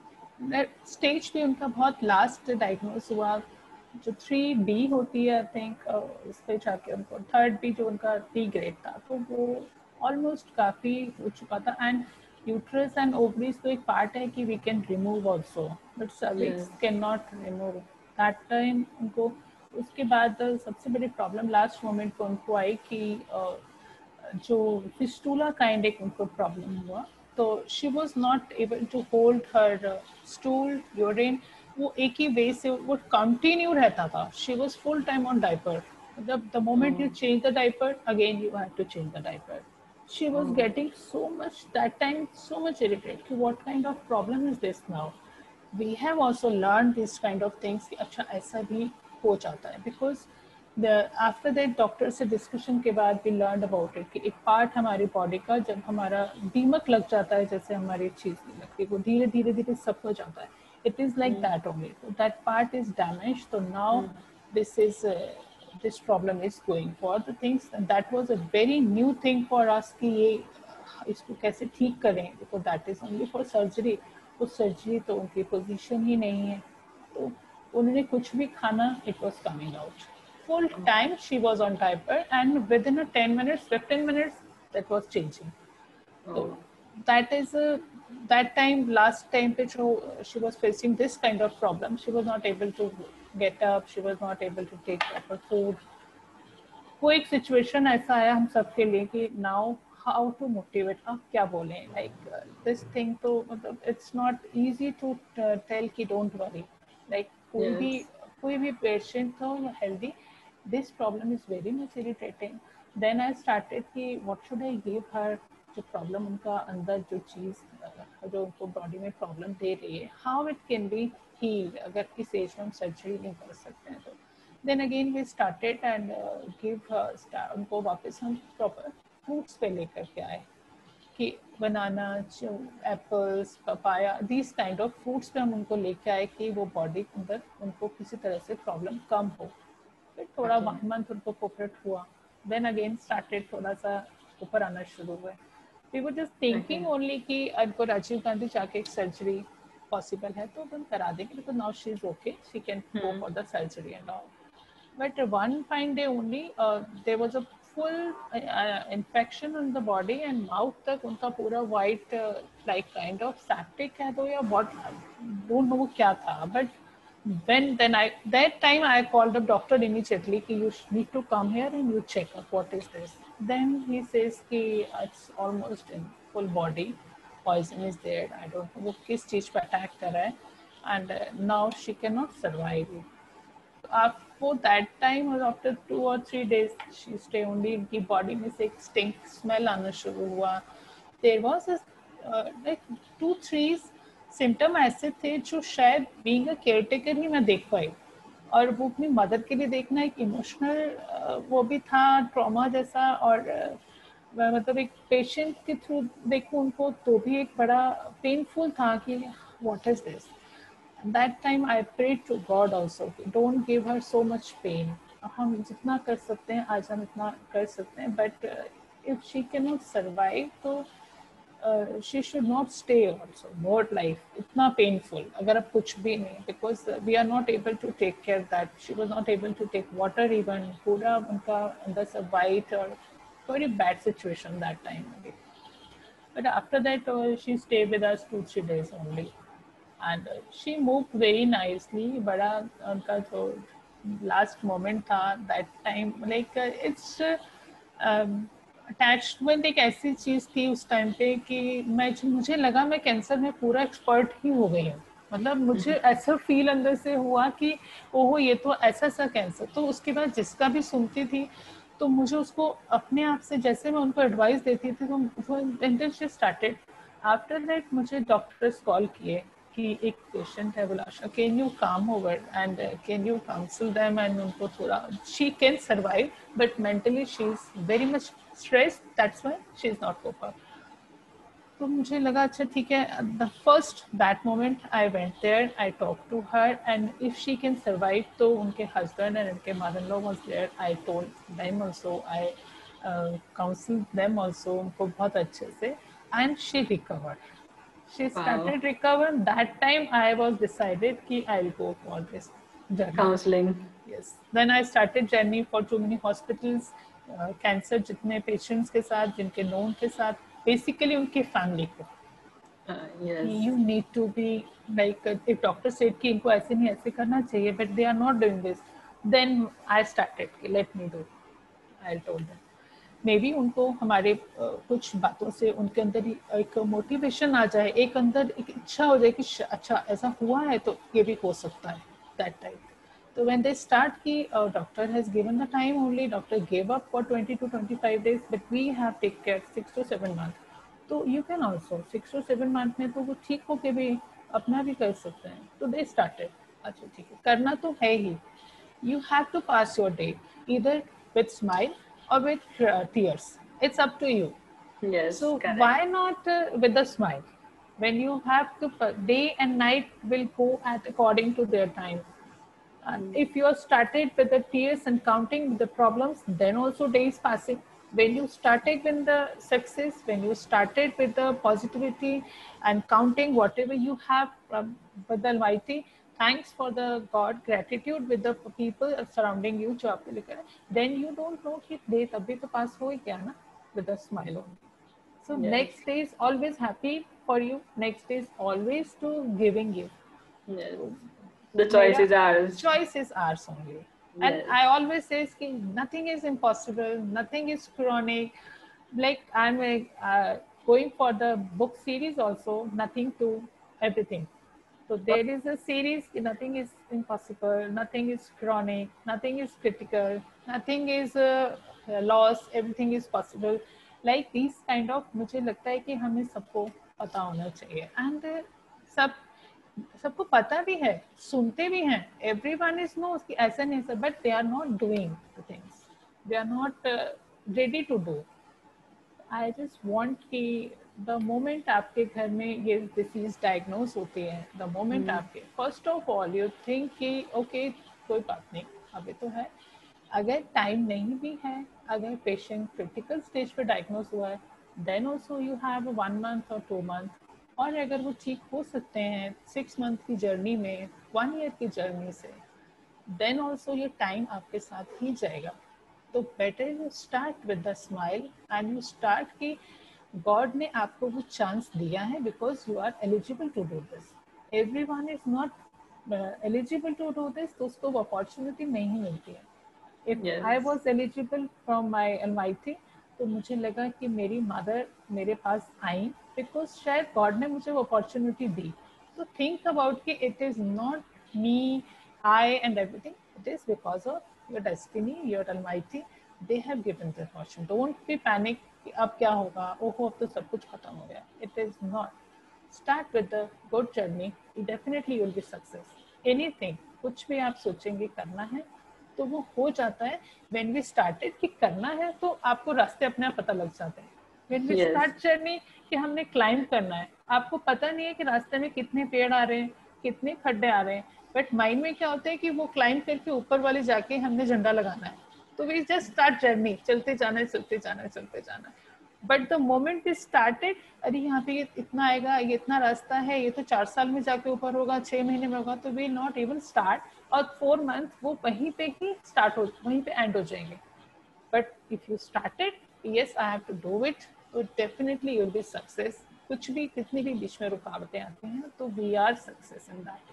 B: स्टेज पे उनका बहुत लास्ट डायग्नोस हुआ जो 3B होती है आई थिंक, उस पर जाके उनको 3rd B जो उनका D ग्रेड था, तो वो ऑलमोस्ट काफ़ी हो चुका था. एंड यूट्रस एंड ओवरीज तो एक पार्ट है कि we can remove also, but cervix can not remove. That time उनको उसके बाद सबसे बड़ी प्रॉब्लम लास्ट मोमेंट पर उनको आई कि जो फिस्टूला काइंड एक उनको प्रॉब्लम हुआ, तो she was not able to hold her stool, urine, वो एक ही वे से वो कंटिन्यू रहता था. She was full time on diaper. मतलब the moment you change the diaper again you have to change the diaper. She was getting so much that time, so much irritate कि what kind of problem is this now. We have also learn this kind of things कि अच्छा ऐसा भी हो जाता है. Because after that doctor से discussion के बाद वी लर्न अबाउट इट कि एक पार्ट हमारी बॉडी का जब हमारा दीमक लग जाता है, जैसे हमारी चीज़ नहीं लगती, वो धीरे धीरे धीरे सब हो जाता है. It is like that only. So that part is damaged. So now this problem is going for the things, and that was a very new thing for us कि ये इसको कैसे ठीक करें, because that is only for surgery. उस surgery तो उनकी position ही नहीं है, तो उन्होंने कुछ भी खाना, it was coming out. Full time she was on diaper, and within a 10 minutes, 15 minutes, that was changing. So that is that time, last time pe she was facing this kind of problem. She was not able to get up, she was not able to take proper food. वो एक situation ऐसा आया हम सबके लिए कि now how to motivate, आप क्या बोलें, लाइक दिस थिंग. तो मतलब it's not easy to tell कि डोंट वरी. लाइक कोई भी पेशेंट हो healthy, this problem is very much irritating. Then I started कि what should I give her, जो प्रॉब्लम उनका अंदर जो चीज़ जो उनको बॉडी में प्रॉब्लम दे रही है, how it can be healed अगर इस एज में हम सर्जरी नहीं कर सकते हैं तो। Then again we started and give उनको वापस हम प्रॉपर फ्रूट्स पे लेकर के आए कि banana, apples, papaya, these kind of fruits पे हम उनको लेके आए कि वो बॉडी के अंदर उनको किसी तरह से प्रॉब्लम कम हो। फिर थोड़ा
A: Okay.
B: 1 month उनको कोऑपरेट हुआ, देन अगेन स्टार्टेड थोड़ा सा ऊपर आना शुरू हुए। We were just thinking only कि उनको राजीव गांधी जाके एक सर्जरी पॉसिबल है तो हम करा देंगे, because now she is okay, she can go for the surgery and all. But one fine day only, there was a full infection in the body and mouth तक उनका पूरा white like kind of septic कह दो या what, don't know क्या था, but then I that time I called the doctor immediately कि you need to come here and you check up what is this. Then he says कि it's almost in full body poison is there, I don't know वो किस चीज पे attack कर रहा है, and now she cannot survive. For that time or after 2 or 3 days she stay only, इनकी body में से एक स्टिंक स्मेल आना शुरू हुआ। देयर वाज लाइक 2-3 सिम्टम ऐसे थे जो शायद बीइंग अ केयर टेकर ही मैं देख पाई, और वो अपनी मदर के लिए देखना एक इमोशनल वो भी था ट्रॉमा जैसा, और मतलब एक पेशेंट के थ्रू देखूं उनको तो भी एक बड़ा पेनफुल था कि what is this. That time I prayed to God also, don't give her so much pain. हम जितना कर सकते हैं आज हम इतना कर सकते हैं, but if she cannot survive तो she should not stay also more life इतना painful अगर अब कुछ भी नहीं, because we are not able to take care that she was not able to take water even, पूरा उनका अंदर से white और very bad situation that time. But after that she stayed with us 2-3 days only and she moved very nicely. बड़ा उनका जो last moment था that time, like it's attachment एक ऐसी चीज थी उस टाइम पे कि मुझे लगा मैं कैंसर में पूरा एक्सपर्ट ही हो गई हूँ, मतलब मुझे ऐसा फील अंदर से हुआ कि ओहो ये तो ऐसा सा कैंसर। तो उसके बाद जिसका भी सुनती थी तो मुझे उसको अपने आप से जैसे मैं उनको एडवाइस देती थी तो स्टार्टेड। आफ्टर दैट मुझे डॉक्टर्स कॉल किए कि एक पेशेंट है Vilasha, can you come over and can you counsel them, and उनको थोड़ा she can survive but mentally she is very much stressed, that's why she is not cope up. तो मुझे लगा अच्छा ठीक है, the first that moment I went there, I talk to her and if she can survive तो उनके husband and उनके mother in law was there, I told them also, I counsel them also उनको बहुत अच्छे से, and she recovered, she started recover. That time I was decided कि I'll go for this journey.
A: Counseling.
B: Yes. Then I started journey for too many hospitals. Cancer जितने patients के साथ, जिनके known के साथ, बेसिकली उनकी फैमिली को।
A: Yes.
B: You need to be like if doctor said कि इनको ऐसे नहीं ऐसे करना चाहिए, but they are not doing this. Then I started कि let me do. I told them. Maybe उनको हमारे कुछ बातों से उनके अंदर एक मोटिवेशन आ जाए, एक अंदर एक इच्छा हो जाए कि अच्छा ऐसा हुआ है तो ये भी हो सकता है, दैट टाइप। तो व्हेन दे स्टार्ट की doctor has given the time only, doctor gave up for 20 to 25 days, but we have take care 6 to 7 months। तो you can also 6 to 7 month में तो वो ठीक होके भी अपना भी कर सकते हैं। तो दे स्टार्टेड, अच्छा ठीक है करना तो है ही, you have to pass your day either with smile or with tears, it's up to you।
A: Yes,
B: so
A: correct.
B: why not with a smile, when you have to day and night will go at according to their time, and if you are started with the tears and counting the problems, then also day is passing. When you started with the success, when you started with the positivity and counting whatever you have with the Almighty, thanks for the God, gratitude with the people surrounding you, जो आपको लिखा है, then you don't know कि day तभी तो pass हो ही गया ना, with a smile only। So
A: Yes.
B: next day is always happy for you. Next day is always to giving you.
A: Yes. The choice is ours.
B: Choice is ours only.
A: Yes.
B: And I always say nothing is impossible, nothing is chronic. Like I'm going for the book series also, nothing to everything. So there is a series, nothing is impossible, nothing is chronic, nothing is critical, nothing is loss, everything is possible. Like this kind of, मुझे लगता है कि हमें सबको पता होना चाहिए. And सब सबको पता भी है, सुनते भी हैं, एवरीवन इज नो कि ऐसा नहीं sir, but they are not doing the things, they are not ready to do. I just want कि द मोमेंट आपके घर में ये डिसीज डायग्नोज होती है, द मोमेंट आपके first of all you think कि ओके कोई बात नहीं अभी तो है. अगर टाइम नहीं भी है, अगर पेशेंट क्रिटिकल स्टेज पे डायग्नोज हुआ है, then also you have 1 month और 2 month. और अगर वो ठीक हो सकते हैं 6 month की जर्नी में, 1 year की जर्नी से, देन ऑल्सो ये टाइम आपके साथ ही जाएगा. तो better you start with the smile and you start कि गॉड ने आपको वो चांस दिया है because you are eligible to do this. Everyone is not eligible to do this, तो उसको वो अपॉर्चुनिटी नहीं मिलती है. If I
A: Yes.
B: Was eligible from my almighty, तो मुझे लगा कि मेरी मदर मेरे पास आई बिकॉज शायद गॉड ने मुझे वो अपॉर्चुनिटी दी. तो थिंक अबाउट कि it is not me, I and everything, it is because of your destiny, your almighty, they have given the opportunity. Don't be panic कि अब क्या होगा, ओहो अब तो सब कुछ खत्म हो गया. It is not. Start with the good journey, definitely you will be success. Anything, कुछ भी आप सोचेंगे करना है तो वो हो जाता है. व्हेन वी स्टार्टेड कि करना है तो आपको रास्ते अपने आप पता लग जाते हैं. When we
A: Yes.
B: Start journey कि हमने क्लाइंब करना है, आपको पता नहीं है कि रास्ते में कितने पेड़ आ रहे हैं, कितने खड्डे आ रहे हैं, बट माइंड में क्या होता है कि वो क्लाइंब करके ऊपर वाले जाके हमने झंडा लगाना है. तो वी जस्ट स्टार्ट जर्नी, चलते जाना है, चलते जाना है, चलते जाना है. But the moment we started, अरे यहाँ पे ये इतना आएगा, ये इतना रास्ता है, ये तो 4 साल में जाके ऊपर होगा, 6 महीने में होगा, तो वी नॉट इवन स्टार्ट. और 4 month वो वहीं पे ही स्टार्ट हो, वहीं पे एंड हो जाएंगे. But if you started yes I have to do it, तो definitely you will be success. कुछ भी, कितनी भी बीच में रुकावटें आती हैं तो we are success in that.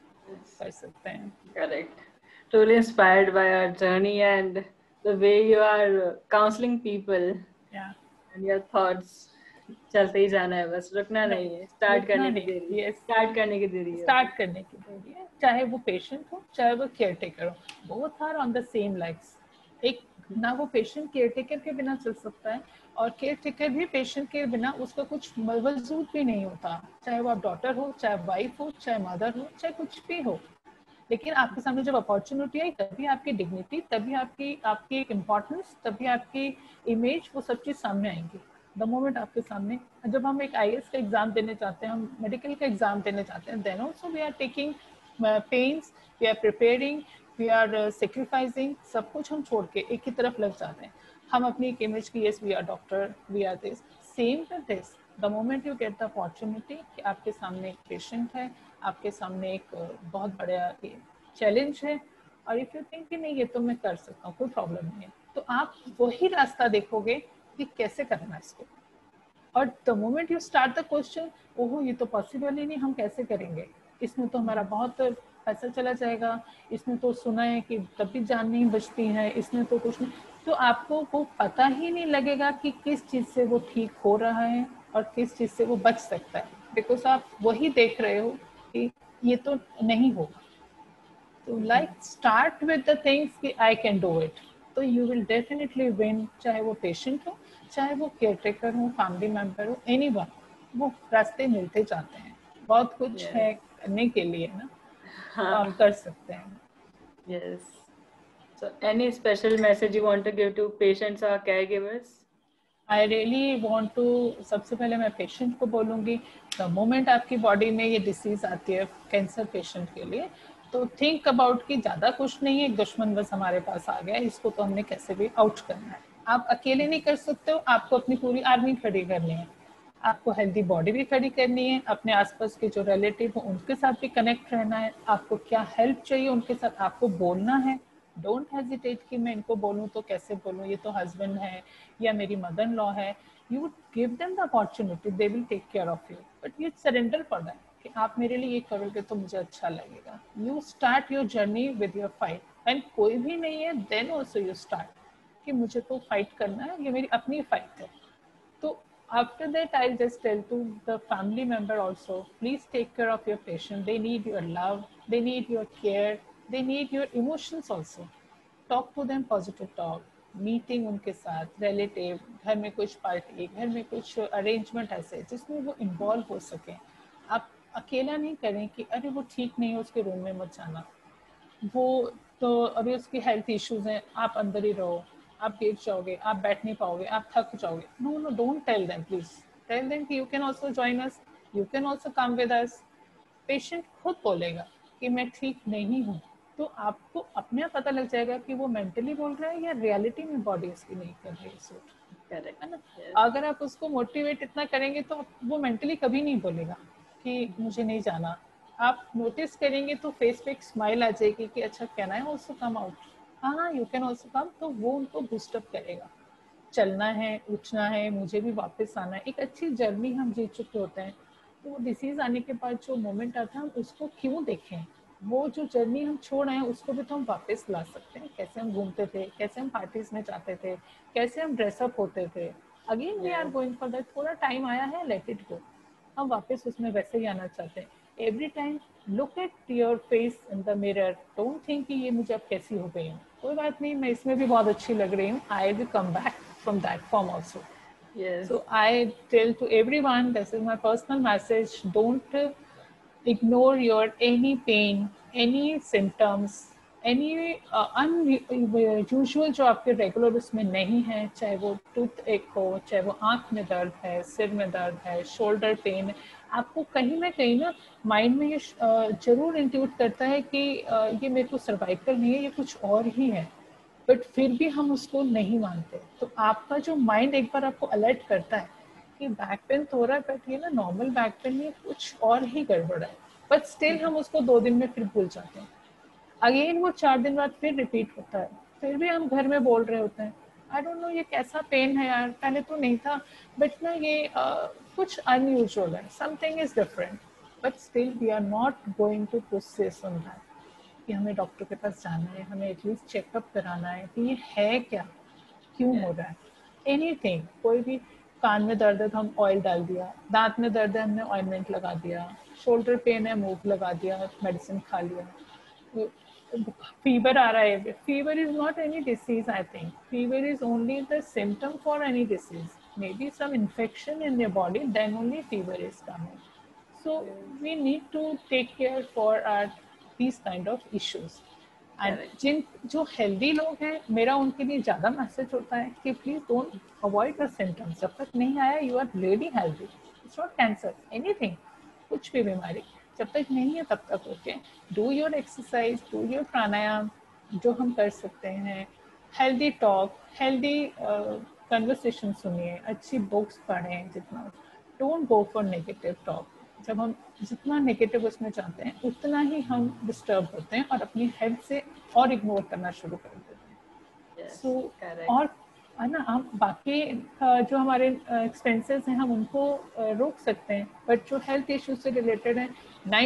B: कर सकते हैं.
A: Correct. Truly inspired by our journey and the way you are counseling people
B: या
A: and your thoughts. चलते ही जाना है, बस रुकना नहीं है. स्टार्ट
B: रुकना
A: करने की
B: नहीं.
A: देरी है.
B: यस,
A: स्टार्ट करने की देरी है.
B: स्टार्ट करने की देरी है. चाहे वो पेशेंट हो, चाहे वो केयर टेकर हो, both are on the same legs. एक ना वो पेशेंट केयर टेकर के बिना चल सकता है, और केयर टेकर भी पेशेंट के बिना उसका कुछ वजूद भी नहीं होता. चाहे वो आप डॉटर हो, चाहे वाइफ हो, चाहे मदर हो, चाहे कुछ भी हो. लेकिन आपके सामने जब अपॉर्चुनिटी आई, तभी आपकी डिग्निटी, तभी आपकी आपकी एक इम्पोर्टेंस, तभी आपकी इमेज, वो सब चीज़ सामने आएंगी. द मोमेंट आपके सामने, जब हम एक IAS का एग्जाम देने चाहते हैं, हम मेडिकल का एग्जाम देने चाहते हैं, then also we are taking pains, we are preparing, we are sacrificing. सब कुछ हम छोड़ के एक ही तरफ लग जाते हैं. हम अपनी एक इमेज की, yes we are doctor, we are this, same with this. The moment you get the opportunity कि आपके सामने एक पेशेंट है, आपके सामने एक बहुत बड़ा चैलेंज है, और इफ यू थिंक कि नहीं ये तो मैं कर सकता हूँ, कोई प्रॉब्लम नहीं है, तो आप वही रास्ता देखोगे कि कैसे करना है इसको. और the moment you start the question, ओहो ये तो पॉसिबल ही नहीं, हम कैसे करेंगे, इसमें तो हमारा बहुत पैसा चला जाएगा, इसमें तो सुना है कि तब भी जान नहीं बचती है, इसमें तो कुछ नहीं, तो आपको वो पता ही नहीं लगेगा कि किस चीज़ से वो ठीक हो रहा है और किस चीज़ से वो बच सकता है. बिकॉज आप वही देख रहे हो कि ये तो नहीं होगा. तो like start with the things कि आई कैन डू इट, तो यू विल डेफिनेटली विन. चाहे वो पेशेंट हो, चाहे वो केयर टेकर हो, फैमिली मेम्बर हो, एनीवन, वो रास्ते मिलते जाते हैं. बहुत कुछ
A: Yes.
B: है करने के लिए ना, तो आप
A: हाँ.
B: कर सकते हैं.
A: Yes. So, any special message you want to give to patients or caregivers?
B: I really want to, सबसे पहले मैं पेशेंट को बोलूँगी, द मोमेंट आपकी बॉडी में ये डिसीज़ आती है कैंसर पेशेंट के लिए, तो थिंक अबाउट कि ज़्यादा कुछ नहीं है, एक दुश्मन बस हमारे पास आ गया, इसको तो हमने कैसे भी आउट करना है. आप अकेले नहीं कर सकते हो, आपको अपनी पूरी आर्मी खड़ी करनी है, आपको हेल्दी बॉडी भी खड़ी करनी है, अपने आसपास के जो रिलेटिव हो उनके साथ भी कनेक्ट रहना है, आपको क्या हेल्प चाहिए उनके साथ आपको बोलना है. डोंट हेजिटेट कि मैं इनको बोलूँ तो कैसे बोलूँ, ये तो हस्बैंड है या मेरी मदर इन लॉ है. You would give them the opportunity, they will take care of you, but you surrender for that कि आप मेरे लिए ये करोगे तो मुझे अच्छा लगेगा. You start your journey with your fight, and कोई भी नहीं है देन ऑल्सो यू स्टार्ट कि मुझे तो फाइट करना है, ये मेरी अपनी फाइट है. तो after that I'll just tell to the family member also, please take care of your patient, they need your love, they need your care, they need your emotions also. Talk to them positive talk, meeting उनके साथ, relative, घर में कुछ party, घर में कुछ arrangement ऐसे जिसमें वो इन्वॉल्व हो सके। आप अकेला नहीं करें कि अरे वो ठीक नहीं है उसके रूम में मत जाना, वो तो अभी उसकी हेल्थ इश्यूज हैं, आप अंदर ही रहो, आप गिर जाओगे, आप बैठ नहीं पाओगे, आप थक जाओगे। No no, don't tell them, please tell them कि you can also join us, you can also come with us. Patient खुद बोलेगा कि मैं ठीक नहीं हूँ, तो आपको अपने आप पता लग जाएगा कि वो मेंटली बोल रहा है या रियलिटी में बॉडी उसकी नहीं कर रही है सूट,
A: Correct.
B: है ना।
A: Yes.
B: अगर आप उसको मोटिवेट इतना करेंगे तो वो मेंटली कभी नहीं बोलेगा कि मुझे नहीं जाना। आप नोटिस करेंगे तो फेस पे एक स्माइल आ जाएगी कि अच्छा can I also come out, हाँ यू कैन ऑल्सो कम, तो वो उनको बूस्टअप करेगा। चलना है, उठना है, मुझे भी वापस आना है, एक अच्छी जर्नी हम जी चुके होते हैं। तो वो डिसीज आने के बाद जो मोमेंट आता है हम उसको क्यों देखें, वो जो जर्नी हम छोड़ आए हैं उसको भी तो हम वापस ला सकते हैं। कैसे हम घूमते थे, कैसे हम पार्टीज में जाते थे, कैसे हम ड्रेसअप होते थे, again we are
A: Yes.
B: Going for that. थोड़ा टाइम आया है, लेट इट गो, हम वापस उसमें वैसे ही आना चाहते हैं। Every time look at your face in the mirror, don't think कि ये मुझे अब कैसी हो गई हूँ, कोई बात नहीं, मैं इसमें भी बहुत अच्छी लग रही हूँ, I will come back from that form also.
A: Yes.
B: So I tell to everyone, this is my personal message, don't ignore your any pain, any symptoms, any unusual जो आपके रेगुलर उसमें नहीं है, चाहे वो टूथ एक हो, चाहे वो आँख में दर्द है, सिर में दर्द है, शोल्डर पेन है, आपको कहीं ना कहीं ना माइंड में ये जरूर इंट्यूट करता है कि ये मेरे को सर्वाइकल नहीं है, ये कुछ और ही है, बट फिर भी हम उसको नहीं मानते। तो आपका जो माइंड एक बार आपको अलर्ट करता है कि बैक पेन तो हो रहा है, बट ये ना नॉर्मल बैक पेन में कुछ और ही गड़बड़ है, बट स्टिल हम उसको 2 दिन में फिर भूल जाते हैं। अगेन वो 4 दिन बाद फिर रिपीट होता है, फिर भी हम घर में बोल रहे होते हैं आई डोंट नो ये कैसा पेन है यार, पहले तो नहीं था, बट ना ये कुछ अनयूजुअल है, something is different, but still we are not going to process on that कि हमें डॉक्टर के पास जाना है, हमें एटलीस्ट चेकअप कराना है कि ये है क्या, क्यों हो
A: Yes.
B: रहा है। एनीथिंग, कोई भी, कान में दर्द है तो हम ऑयल डाल दिया, दांत में दर्द है हमने ऑइंटमेंट लगा दिया, शोल्डर पेन है मूव लगा दिया, मेडिसिन खा लिया, फीवर आ रहा है, fever is not any disease, I think fever is only the symptom for any disease, may B some infection in your body, then only fever is coming. So
A: Yes.
B: we need to take care for our these kind of issues. And
A: Correct.
B: जिन जो healthy लोग हैं, मेरा उनके लिए ज़्यादा message होता है कि please don't avoid the symptoms, जब तक नहीं आया you are really healthy, it's not cancer, anything, कुछ भी बीमारी जब तक नहीं है तब तक okay, do your exercise, do your pranayama, जो हम कर सकते हैं, हेल्दी टॉक, हेल्दी कन्वर्सेशन सुनिए, अच्छी बुक्स पढ़ें जितना, don't go for negative talk. जब हम जितना नेगेटिव उसमें चाहते हैं उतना ही हम डिस्टर्ब होते हैं और अपनी हेल्थ से और इग्नोर करना शुरू कर देते हैं।
A: Yes.
B: सो
A: Correct.
B: और है ना, हम बाकी जो हमारे एक्सपेंसेस हैं हम उनको रोक सकते हैं, बट जो हेल्थ इशू से रिलेटेड है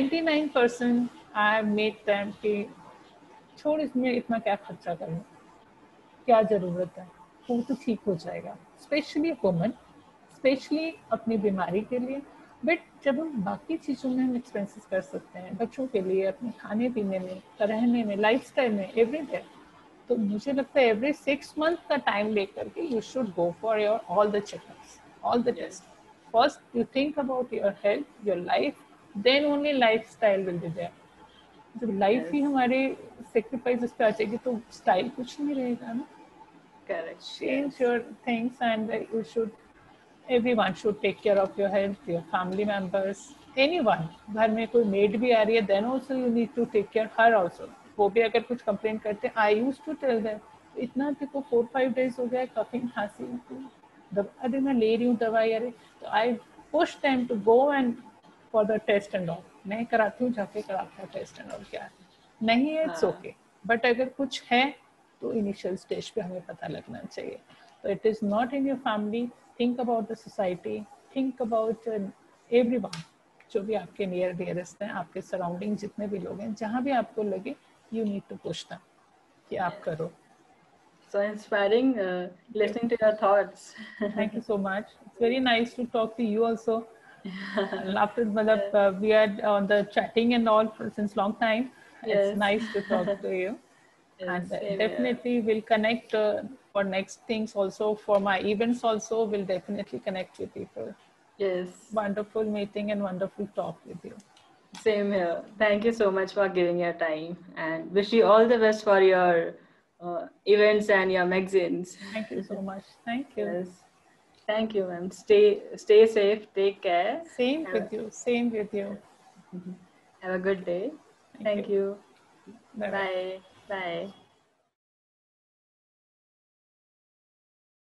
B: 99% आई हैव मेड देम कि छोड़, इसमें इतना क्या खर्चा करूँ, क्या ज़रूरत है, वो तो ठीक हो जाएगा, स्पेशली वुमन, स्पेशली अपनी बीमारी के लिए। बट जब हम बाकी चीज़ों में हम एक्सपेंसेस कर सकते हैं, बच्चों के लिए, अपने खाने पीने में, रहने में, लाइफस्टाइल में, एवरीवेयर, तो मुझे लगता है एवरी 6 मंथ का टाइम लेकर के you should go for your all the checkups, all the
A: Yes.
B: Test. First you think about your health, your life, then only lifestyle will be there. जब life
A: Yes.
B: ही हमारे sacrifice पे आ जाएगी तो style कुछ नहीं रहेगा ना।
A: Correct.
B: Change
A: Yes.
B: your things, and you should, everyone should take care of your health, your family members, anyone, घर में कोई maid भी आ रही है then also you need to take care her also, वो भी अगर कुछ complain करते हैं, I used to tell them इतना देखो 4-5 days हो गया कफिंग खांसी, अरे मैं ले रही हूँ दवाई, अरे, तो I push them to go and for the test and all, मैं कराती हूँ, जाके कराता है टेस्ट एंड ऑल, क्या है नहीं है इट्स ओके, बट अगर कुछ है तो इनिशियल स्टेज पे हमें पता लगना चाहिए। तो it is not in your family, think about the society, think about everyone, जो भी आपके नियर डियरेस्ट हैं, आपके सराउंडिंग जितने भी लोग हैं, जहाँ भी आपको लगे you need to push them कि आप
A: Yes.
B: करो।
A: So inspiring listening to your thoughts.
B: Thank you so much, it's very nice to talk to you also. After
A: Yes.
B: we are on the chatting and all since long time, it's
A: Yes.
B: nice to talk to you,
A: Yes.
B: and
A: Same here.
B: definitely we'll connect for next things also, for my events also, will definitely connect with people.
A: Yes.
B: Wonderful meeting and wonderful talk with you.
A: Same here. Thank you so much for giving your time, and wish you all the best for your events and your magazines.
B: Thank you so much. Thank you.
A: Yes. Thank you, ma'am. Stay safe. Take care.
B: Same
A: Have,
B: with you. Same with you.
A: have a good day. Thank you.
B: Bye-bye.
A: Bye. Bye.